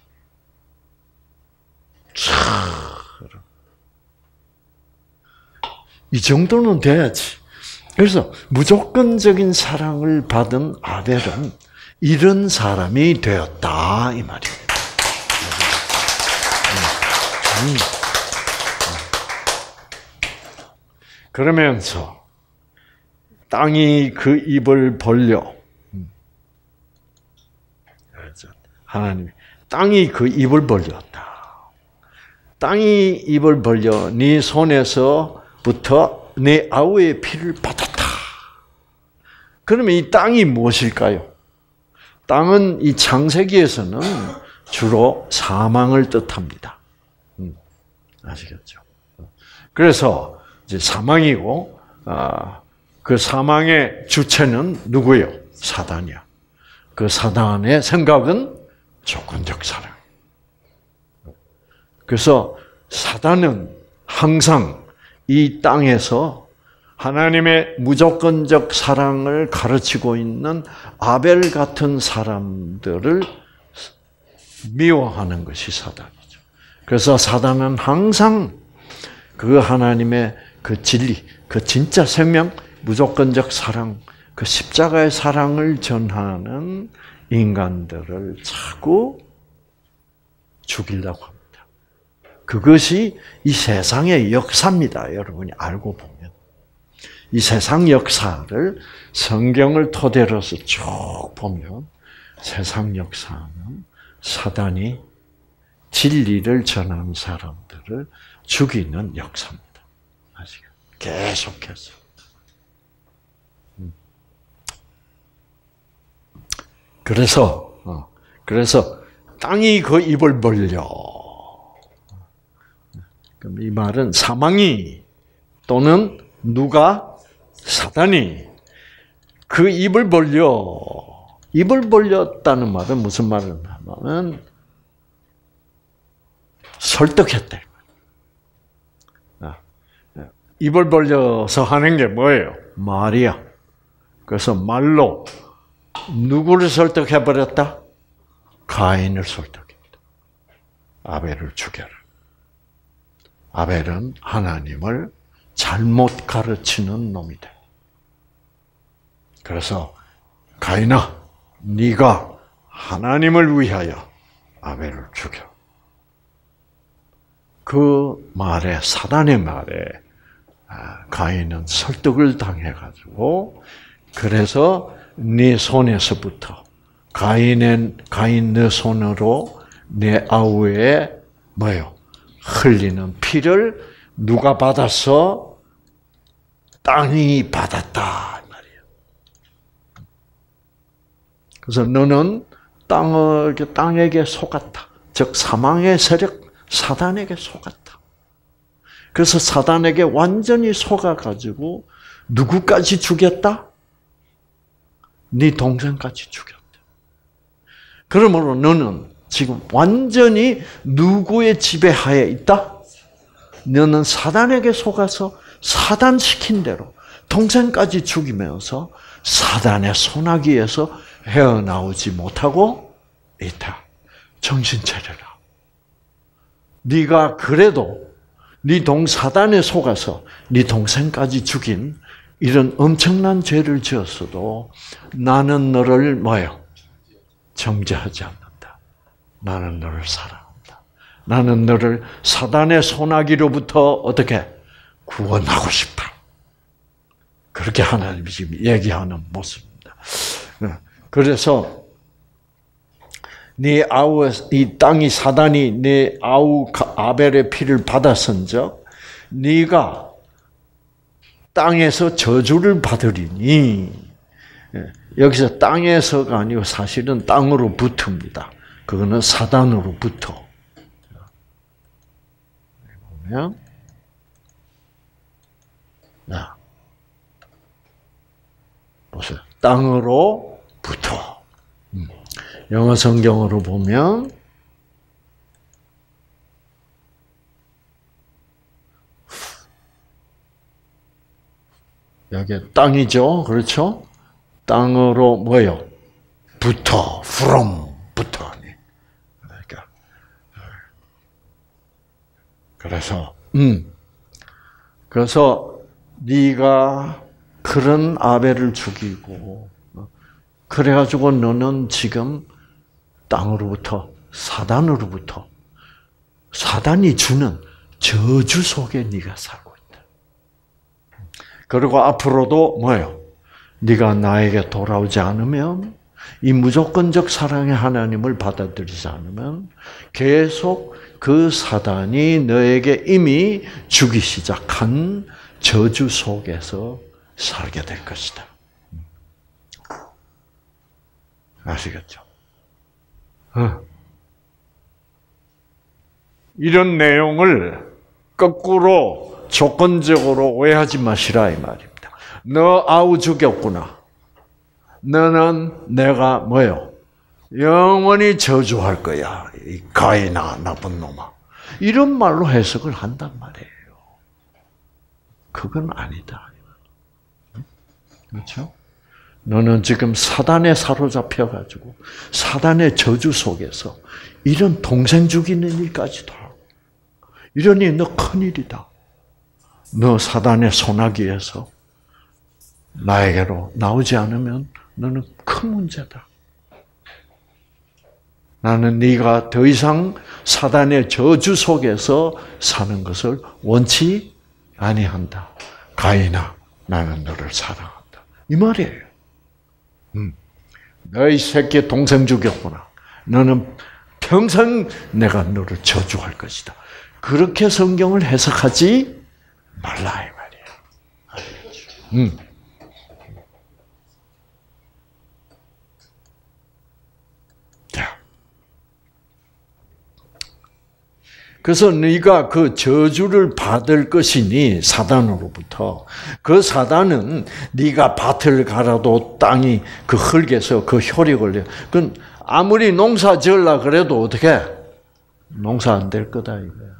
이 정도는 돼야지. 그래서 무조건적인 사랑을 받은 아벨은 이런 사람이 되었다 이 말이에요. 그러면서 땅이 그 입을 벌려 하나님이 땅이 그 입을 벌렸다. 땅이 입을 벌려 네 손에서부터 네 아우의 피를 받았다. 그러면 이 땅이 무엇일까요? 땅은 이 창세기에서는 주로 사망을 뜻합니다. 음, 아시겠죠? 그래서 이제 사망이고, 아, 그 사망의 주체는 누구예요? 사단이야. 그 사단의 생각은 조건적 사랑. 그래서 사단은 항상 이 땅에서 하나님의 무조건적 사랑을 가르치고 있는 아벨 같은 사람들을 미워하는 것이 사단이죠. 그래서 사단은 항상 그 하나님의 그 진리, 그 진짜 생명, 무조건적 사랑, 그 십자가의 사랑을 전하는 인간들을 자꾸 죽이려고 합니다. 그것이 이 세상의 역사입니다. 여러분이 알고 보면. 이 세상 역사를 성경을 토대로서 쭉 보면 세상 역사는 사단이 진리를 전하는 사람들을 죽이는 역사입니다. 아시겠죠? 계속해서. 그래서, 그래서 땅이 그 입을 벌려. 그럼 이 말은 사망이 또는 누가 사단이 그 입을 벌려. 입을 벌렸다는 말은 무슨 말을 하냐면 설득했대. 입을 벌려서 하는 게 뭐예요? 말이야. 그래서 말로 누구를 설득해버렸다? 가인을 설득했다. 아벨을 죽여라. 아벨은 하나님을 잘못 가르치는 놈이다. 그래서 가인아, 네가 하나님을 위하여 아벨을 죽여. 그 말에, 사단의 말에 가인은 설득을 당해가지고 그래서 네 손에서부터 가인의 가인 네 손으로 내 아우의 뭐요? 흘리는 피를 누가 받았어? 땅이 받았다 말이에요. 그래서 너는 땅을 땅에게 속았다. 즉 사망의 세력 사단에게 속았다. 그래서 사단에게 완전히 속아가지고 누구까지 죽였다? 네 동생까지 죽였다. 그러므로 너는 지금 완전히 누구의 지배하에 있다? 너는 사단에게 속아서 사단 시킨 대로 동생까지 죽이면서 사단의 소나기에서 헤어나오지 못하고 있다. 정신 차려라. 네가 그래도 네 동 사단에 속아서 네 동생까지 죽인 이런 엄청난 죄를 지었어도 나는 너를 뭐예요? 정죄하지 않는다. 나는 너를 사랑한다. 나는 너를 사단의 소나기로부터 어떻게 구원하고 싶다. 그렇게 하나님이 지금 얘기하는 모습입니다. 그래서 네 아우 이 땅이 사단이 네 아우 아벨의 피를 받았은즉 네가 땅에서 저주를 받으리니. 여기서 땅에서가 아니고 사실은 땅으로부터입니다. 그거는 사단으로부터. 보면 자 보세요. 땅으로부터. 영어 성경으로 보면 여기 땅이죠. 그렇죠? 땅으로 뭐예요? 부터, from, 부터. 그러니까 그래서 음 그래서 네가 그런 아벨을 죽이고 그래가지고 너는 지금 땅으로부터 사단으로부터 사단이 주는 저주 속에 네가 살고 있다. 그리고 앞으로도 뭐예요? 네가 나에게 돌아오지 않으면 이 무조건적 사랑의 하나님을 받아들이지 않으면 계속 그 사단이 너에게 이미 주기 시작한 저주 속에서 살게 될 것이다. 아시겠죠? 어. 이런 내용을 거꾸로 조건적으로 오해하지 마시라 이 말입니다. 너 아우 죽였구나. 너는 내가 뭐요? 영원히 저주할 거야. 이 가인아 나쁜 놈아. 이런 말로 해석을 한단 말이에요. 그건 아니다. 그렇죠? 너는 지금 사단에 사로잡혀가지고 사단의 저주 속에서 이런 동생 죽이는 일까지도 하고 이러니 너 큰일이다. 너 사단의 소나기에서 나에게로 나오지 않으면 너는 큰 문제다. 나는 네가 더 이상 사단의 저주 속에서 사는 것을 원치 아니한다. 가인아, 나는 너를 사랑한다. 이 말이에요. 음. 너희 새끼 동생 죽였구나. 너는 평생 내가 너를 저주할 것이다. 그렇게 성경을 해석하지 말라 이 말이에요. 음. 자, 그래서 네가 그 저주를 받을 것이니 사단으로부터 그 사단은 네가 밭을 갈아도 땅이 그 흙에서 그 효력을 내. 그건 아무리 농사 지으려 그래도 어떻게 농사 안 될 거다 이거야.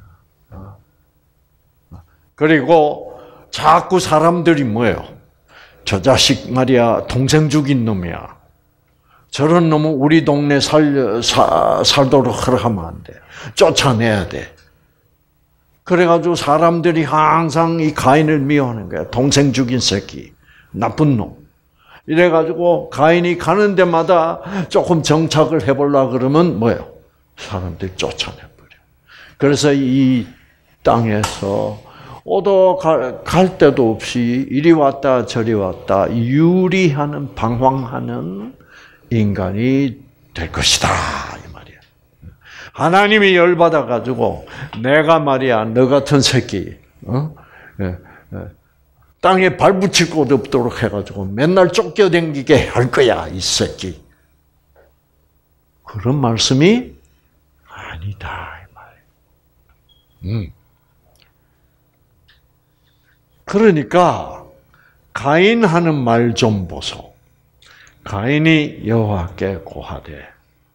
그리고 자꾸 사람들이 뭐예요? 저 자식 말이야 동생 죽인 놈이야. 저런 놈은 우리 동네 살, 사, 살도록 허락하면 안 돼. 쫓아내야 돼. 그래가지고 사람들이 항상 이 가인을 미워하는 거야. 동생 죽인 새끼, 나쁜 놈. 이래가지고 가인이 가는 데마다 조금 정착을 해보려고 그러면 뭐예요? 사람들이 쫓아내버려. 그래서 이 땅에서 오도 갈 데도 없이 이리 왔다 저리 왔다 유리하는 방황하는 인간이 될 것이다 이 말이야. 하나님이 열받아 가지고 내가 말이야 너 같은 새끼 어? 예, 예. 땅에 발붙일 곳 없도록 해가지고 맨날 쫓겨다니게 할 거야 이 새끼. 그런 말씀이 아니다 이 말이야. 음. 그러니까 가인 하는 말 좀 보소. 가인이 여호와께 고하되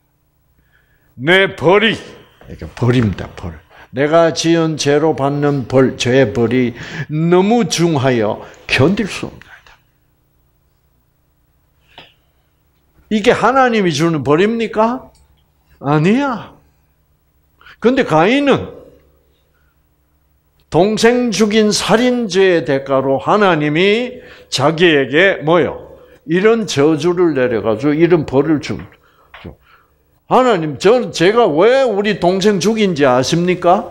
내 벌이 이게 벌입니다. 벌. 내가 지은 죄로 받는 벌, 죄의 벌이 너무 중하여 견딜 수 없다. 이게 하나님이 주는 벌입니까? 아니야. 그런데 가인은 동생 죽인 살인죄의 대가로 하나님이 자기에게 뭐요? 이런 저주를 내려가지고 이런 벌을 주. 하나님, 저 제가 왜 우리 동생 죽인지 아십니까?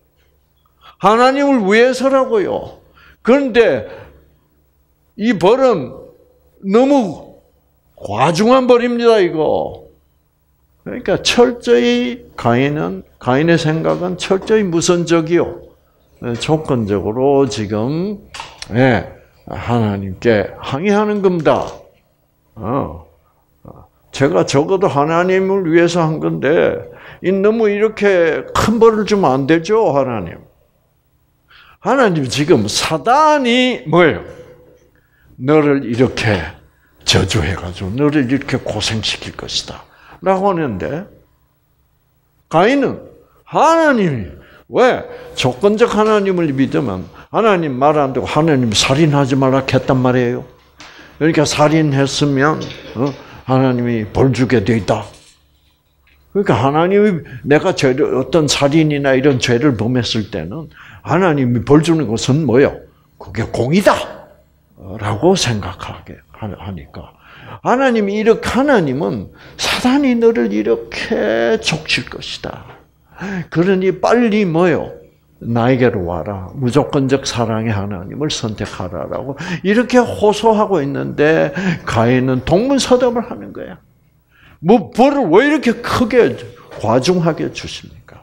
하나님을 위해서라고요. 그런데 이 벌은 너무 과중한 벌입니다, 이거. 그러니까 철저히 가인은 가인의 생각은 철저히 무선적이요. 조건적으로 지금 예, 하나님께 항의하는 겁니다. 어, 제가 적어도 하나님을 위해서 한 건데 이 너무 이렇게 큰 벌을 주면 안 되죠, 하나님. 하나님 지금 사단이 뭐예요? 너를 이렇게 저주해가지고 너를 이렇게 고생시킬 것이다 라고 하는데 가인은 하나님이 왜? 조건적 하나님을 믿으면 하나님 말 안 되고 하나님 살인하지 말라 했단 말이에요. 그러니까 살인했으면 어? 하나님이 벌 주게 돼 있다. 그러니까 하나님이 내가 죄를 어떤 살인이나 이런 죄를 범했을 때는 하나님이 벌 주는 것은 뭐요? 그게 공이다 라고 생각하게 하니까 하나님이 이렇게 하나님은 사단이 너를 이렇게 족칠 것이다. 그러니 빨리 뭐요? 나에게로 와라. 무조건적 사랑의 하나님을 선택하라라고 이렇게 호소하고 있는데 가인은 동문서답을 하는 거야. 뭐 벌을 왜 이렇게 크게 과중하게 주십니까?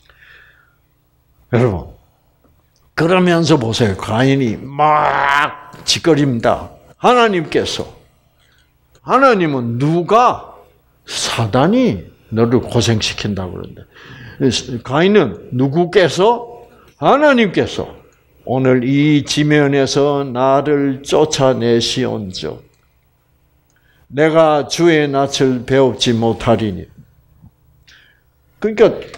여러분 그러면서 보세요. 가인이 막 짓거립니다. 하나님께서 하나님은 누가 사단이 너를 고생시킨다고 그러는데 가인은 누구께서? 하나님께서 오늘 이 지면에서 나를 쫓아내시온즉 내가 주의 낯을 배웁지 못하리니. 그러니까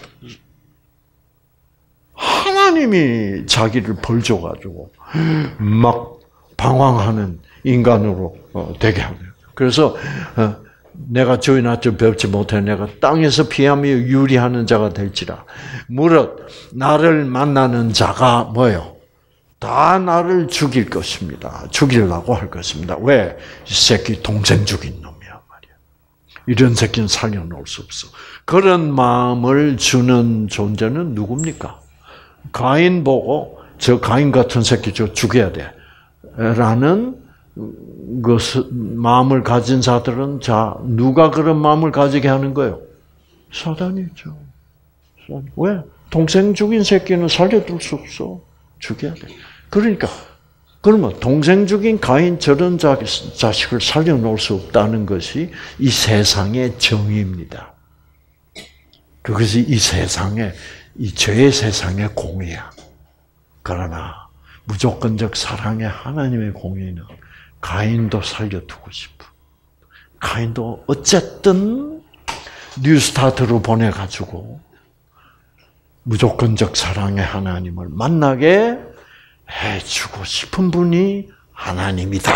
하나님이 자기를 벌 줘가지고 막 방황하는 인간으로 되게 하고요. 그래서 내가 주의 낯을 배우지 못해 내가 땅에서 피하며 유리하는 자가 될지라. 무릇 나를 만나는 자가 뭐예요? 다 나를 죽일 것입니다. 죽이려고 할 것입니다. 왜? 이 새끼 동생 죽인 놈이야 말이야. 이런 새끼는 살려놓을 수 없어. 그런 마음을 주는 존재는 누굽니까? 가인 보고 저 가인 같은 새끼 저 죽여야 돼. 라는 그 마음을 가진 자들은 자 누가 그런 마음을 가지게 하는 거예요? 사단이죠. 왜? 동생 죽인 새끼는 살려둘 수 없어. 죽여야 돼. 그러니까 그러면 동생 죽인 가인 저런 자식을 살려놓을 수 없다는 것이 이 세상의 정의입니다. 그것이 이 세상의 이 죄의 세상의 공의야. 그러나 무조건적 사랑의 하나님의 공의는 가인도 살려두고 싶어. 가인도 어쨌든 뉴스타트로 보내가지고 무조건적 사랑의 하나님을 만나게 해주고 싶은 분이 하나님이다.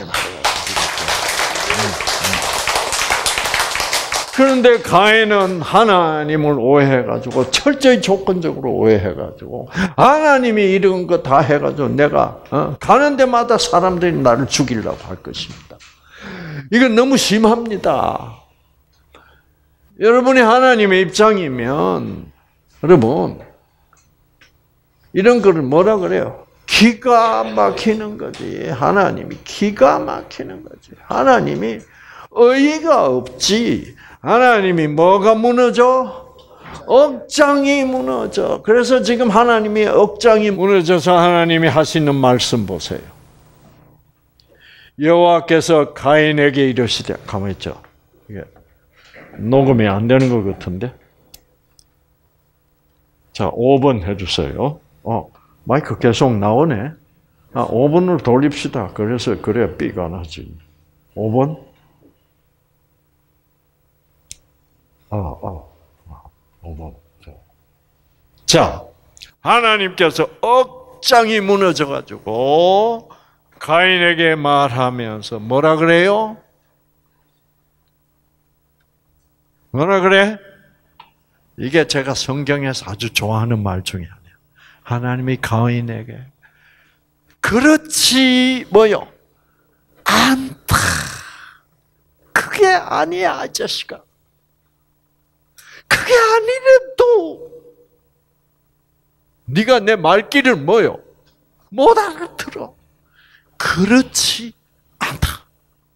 그런데 가인은 하나님을 오해해가지고 철저히 조건적으로 오해해가지고 하나님이 이런 거 다 해가지고 내가 어, 가는 데마다 사람들이 나를 죽이려고 할 것입니다. 이건 너무 심합니다. 여러분이 하나님의 입장이면 여러분 이런 거를 뭐라 그래요? 기가 막히는 거지. 하나님이 기가 막히는 거지. 하나님이 의의가 없지. 하나님이 뭐가 무너져? 억장이 무너져. 그래서 지금 하나님이 억장이 무너져서 하나님이 하시는 말씀 보세요. 여호와께서 가인에게 이르시되, 가만히 있죠. 이게 녹음이 안 되는 것 같은데. 자, 오 번 해주세요. 어, 마이크 계속 나오네. 아, 오 번으로 돌립시다. 그래서 그래야 삐가 나지. 오 번. 아, 아, 오 번. 자, 하나님께서 억장이 무너져가지고 가인에게 말하면서 뭐라 그래요? 뭐라 그래? 이게 제가 성경에서 아주 좋아하는 말 중에 하나예요. 하나님이 가인에게 그렇지 뭐요? 않다. 그게 아니야, 이 자식아. 그게 아니래도 네가 내 말귀를 뭐요? 못 알아들어. 그렇지 않다.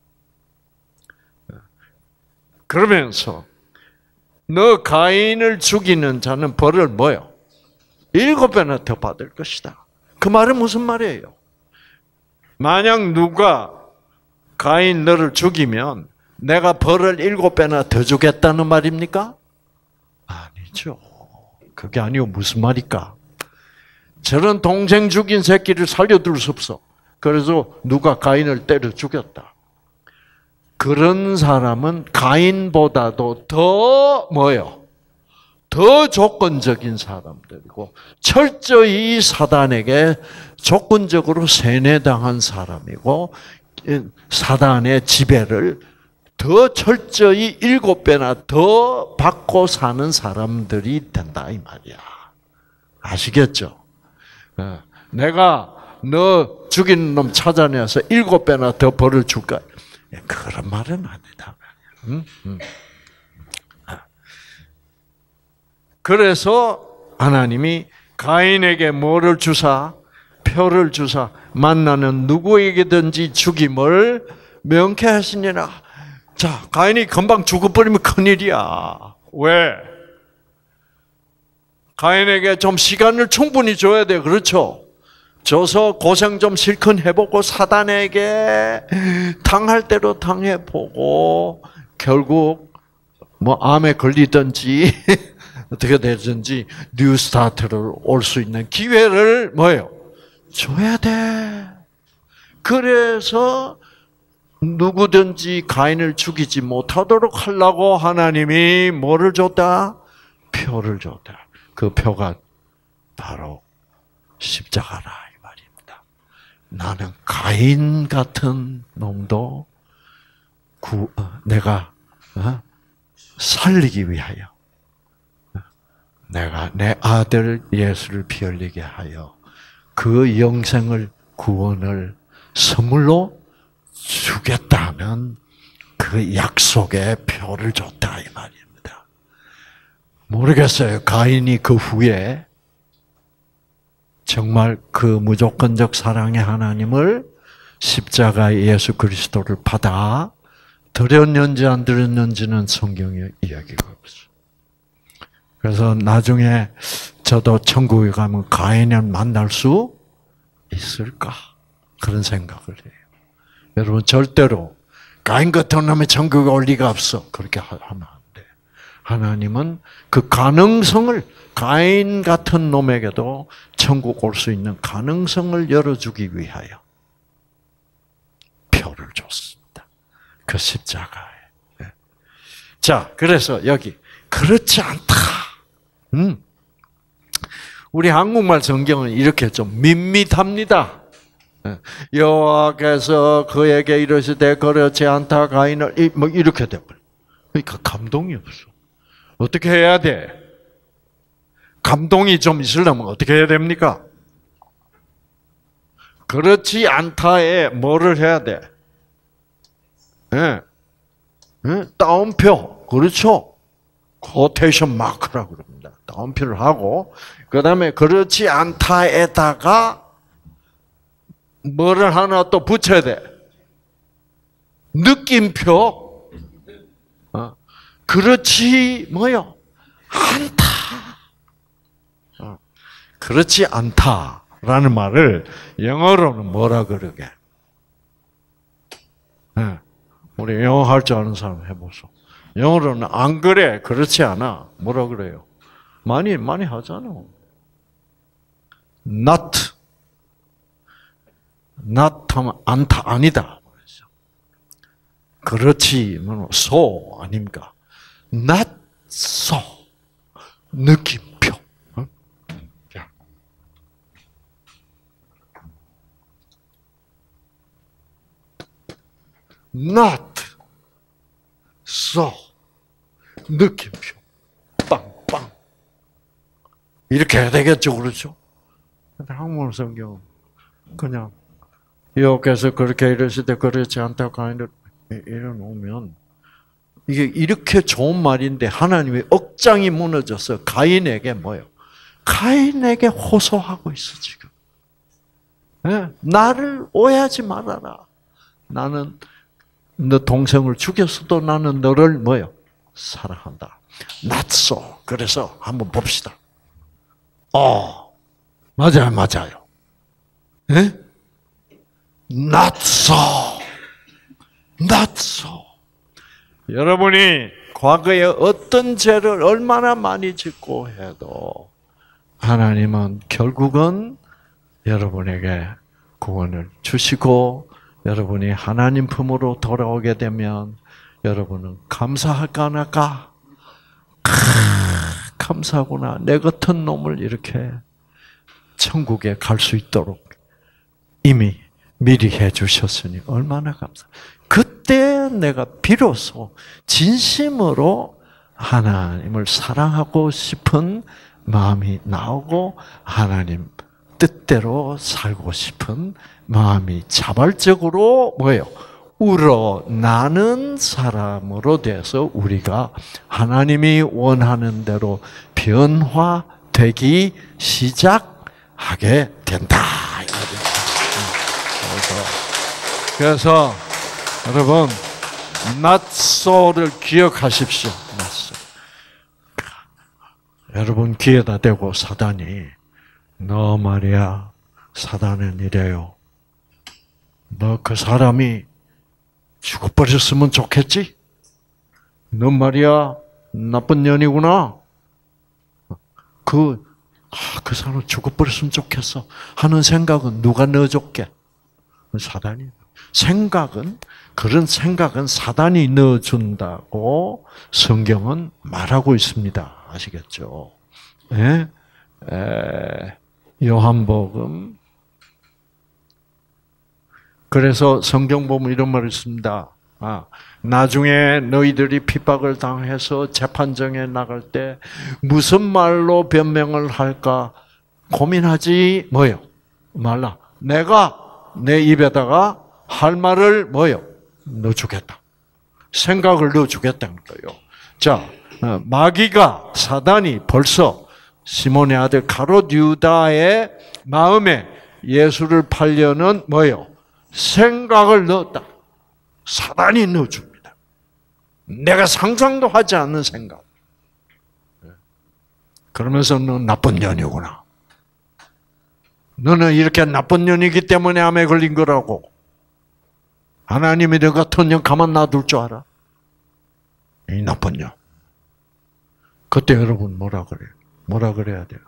그러면서 너 가인을 죽이는 자는 벌을 뭐요? 일곱 배나 더 받을 것이다. 그 말은 무슨 말이에요? 만약 누가 가인 너를 죽이면 내가 벌을 일곱 배나 더 주겠다는 말입니까? 아니죠. 그게 아니고 무슨 말일까? 저런 동생 죽인 새끼를 살려둘 수 없어. 그래서 누가 가인을 때려 죽였다. 그런 사람은 가인보다도 더 뭐요? 더 조건적인 사람들이고 철저히 사단에게 조건적으로 세뇌당한 사람이고 사단의 지배를 더 철저히 일곱 배나 더 받고 사는 사람들이 된다 이 말이야. 아시겠죠? 내가 너 죽인 놈 찾아내서 일곱 배나 더 벌을 줄까? 그런 말은 아니다. 응? 응. 그래서 하나님이 가인에게 뭐를 주사? 표를 주사 만나는 누구에게든지 죽임을 명쾌하시니라. 자, 가인이 금방 죽어버리면 큰일이야. 왜? 가인에게 좀 시간을 충분히 줘야 돼. 그렇죠? 줘서 고생 좀 실컷 해보고 사단에게 당할 대로 당해보고 결국 뭐 암에 걸리든지 어떻게 되든지 뉴스타트로 올 수 있는 기회를 뭐예요? 줘야 돼. 그래서 누구든지 가인을 죽이지 못하도록 하려고 하나님이 뭐를 줬다? 표를 줬다. 그 표가 바로 십자가라 이 말입니다. 나는 가인 같은 놈도 구, 어, 내가 어? 살리기 위하여 내가 내 아들 예수를 피 흘리게 하여 그 영생을 구원을 선물로 주겠다는 그 그 약속에 표를 줬다 이 말입니다. 모르겠어요. 가인이 그 후에 정말 그 무조건적 사랑의 하나님을 십자가의 예수 그리스도를 받아 드렸는지 안 드렸는지는 성경에 이야기가 없어요. 그래서 나중에 저도 천국에 가면 가인을 만날 수 있을까? 그런 생각을 해요. 여러분 절대로 가인 같은 놈의 천국에 올 리가 없어. 그렇게 하면 안 돼. 하나님은 그 가능성을 가인 같은 놈에게도 천국 올 수 있는 가능성을 열어주기 위하여 표를 줬습니다. 그 십자가에. 자, 그래서 여기 그렇지 않다. 음. 우리 한국말 성경은 이렇게 좀 밋밋합니다. 여호와께서 그에게 이르시되 그렇지 않다 가인을 뭐 이렇게 돼버려. 그러니까 감동이 없어. 어떻게 해야 돼? 감동이 좀 있으려면 어떻게 해야 됩니까? 그렇지 않다에 뭐를 해야 돼? 예, 예? 따옴표, 그렇죠? 코테이션 마크라고 그럽니다. 따옴표를 하고 그 다음에 그렇지 않다에다가 뭐를 하나 또 붙여야 돼? 느낌표. 어. 그렇지 뭐요? 않다. 어. 그렇지 않다라는 말을 영어로는 뭐라 그러게? 네. 우리 영어 할 줄 아는 사람 해보소. 영어로는 안 그래, 그렇지 않아. 뭐라 그래요? 많이 많이 하잖아. not, not 하면 않다, 아니다. 그렇지, so 아닙니까? not so 느낌표. 어? not so 느낌표. 빵빵. 이렇게 해야 되겠죠, 그렇죠? 근데 한국말 성경 그냥 여호와께서 그렇게 이르실 때 그렇지 않다고 가인을 이래놓으면 이게 이렇게 좋은 말인데 하나님의 억장이 무너져서 가인에게 뭐요? 가인에게 호소하고 있어 지금. 네? 나를 오해하지 말아라. 나는 너 동생을 죽였어도 나는 너를 뭐요? 사랑한다. Not so. 그래서 한번 봅시다. 어, 맞아요, 맞아요. 네? Not so. Not so. 여러분이 과거에 어떤 죄를 얼마나 많이 짓고 해도 하나님은 결국은 여러분에게 구원을 주시고 여러분이 하나님 품으로 돌아오게 되면 여러분은 감사할까 안 할까? 크, 감사하구나. 내 같은 놈을 이렇게 천국에 갈 수 있도록 이미 미리 해주셨으니 얼마나 감사. 그때 내가 비로소 진심으로 하나님을 사랑하고 싶은 마음이 나오고 하나님 뜻대로 살고 싶은 마음이 자발적으로 뭐예요? 우러나는 사람으로 돼서 우리가 하나님이 원하는 대로 변화되기 시작하게 된다. 그래서, 그래서 여러분 not so를 기억하십시오. not so. 여러분 귀에다 대고 사단이 너 말이야 사단은 이래요. 너 그 사람이 죽어버렸으면 좋겠지? 너 말이야 나쁜 년이구나. 그, 아, 그 사람 죽어버렸으면 좋겠어 하는 생각은 누가 넣어줬게? 사단이. 생각은 그런 생각은 사단이 넣어준다고 성경은 말하고 있습니다. 아시겠죠? 예? 에, 요한복음. 그래서 성경 보면 이런 말을 씁니다. 아, 나중에 너희들이 핍박을 당해서 재판정에 나갈 때 무슨 말로 변명을 할까 고민하지 뭐요? 말라. 내가 내 입에다가 할 말을 뭐요? 넣어주겠다. 생각을 넣어주겠다는 거예요. 자, 마귀가, 사단이 벌써 시몬의 아들 가롯 유다의 마음에 예수를 팔려는 뭐예요? 생각을 넣었다. 사단이 넣어줍니다. 내가 상상도 하지 않는 생각. 그러면서 너 나쁜 년이구나. 너는 이렇게 나쁜 년이기 때문에 암에 걸린 거라고. 하나님이 너 같은 년 가만 놔둘 줄 알아? 이 나쁜 년. 그때 여러분 뭐라 그래요? 뭐라 그래야 돼요?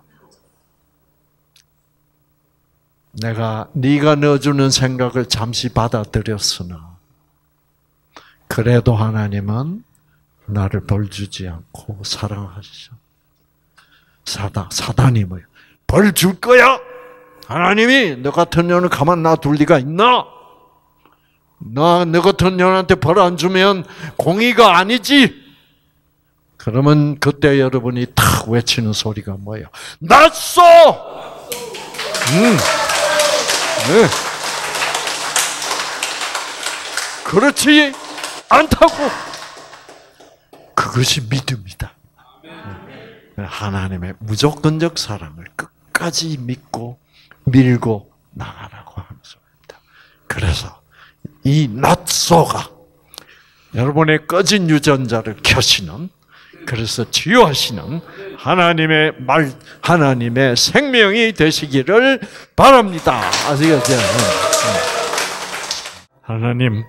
내가 네가 넣어주는 생각을 잠시 받아들였으나 그래도 하나님은 나를 벌 주지 않고 사랑하시죠. 사단, 사단이 뭐예요? 벌 줄 거야? 하나님이 너 같은 년을 가만 놔둘 리가 있나? 나, 너 같은 년한테 벌 안 주면 공의가 아니지? 그러면 그때 여러분이 탁 외치는 소리가 뭐예요? 낫소! 음. 네. 그렇지 않다고. 그것이 믿음이다. 하나님의 무조건적 사랑을 끝까지 믿고 밀고 나가라고 하는 소리입니다. 그래서 이 낫소가 여러분의 꺼진 유전자를 켜시는, 그래서 치유하시는 하나님의 말, 하나님의 생명이 되시기를 바랍니다. 아시겠죠? 하나님,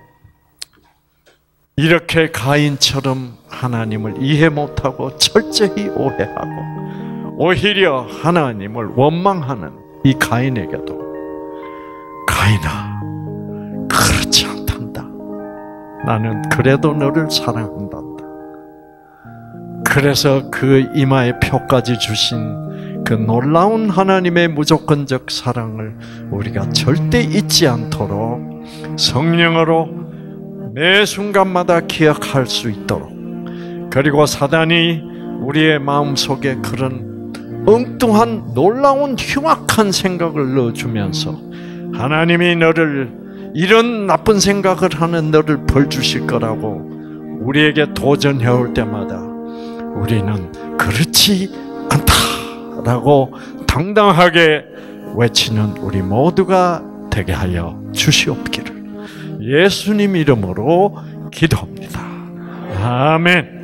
이렇게 가인처럼 하나님을 이해 못하고 철저히 오해하고 오히려 하나님을 원망하는 이 가인에게도 가인아, 그렇지 않단다. 나는 그래도 너를 사랑한단다. 그래서 그 이마에 표까지 주신 그 놀라운 하나님의 무조건적 사랑을 우리가 절대 잊지 않도록 성령으로 매 순간마다 기억할 수 있도록, 그리고 사단이 우리의 마음속에 그런 엉뚱한 놀라운 흉악한 생각을 넣어주면서 하나님이 너를 이런 나쁜 생각을 하는 너를 벌 주실 거라고 우리에게 도전해 올 때마다 우리는 그렇지 않다라고 당당하게 외치는 우리 모두가 되게 하여 주시옵기를 예수님 이름으로 기도합니다. 아멘.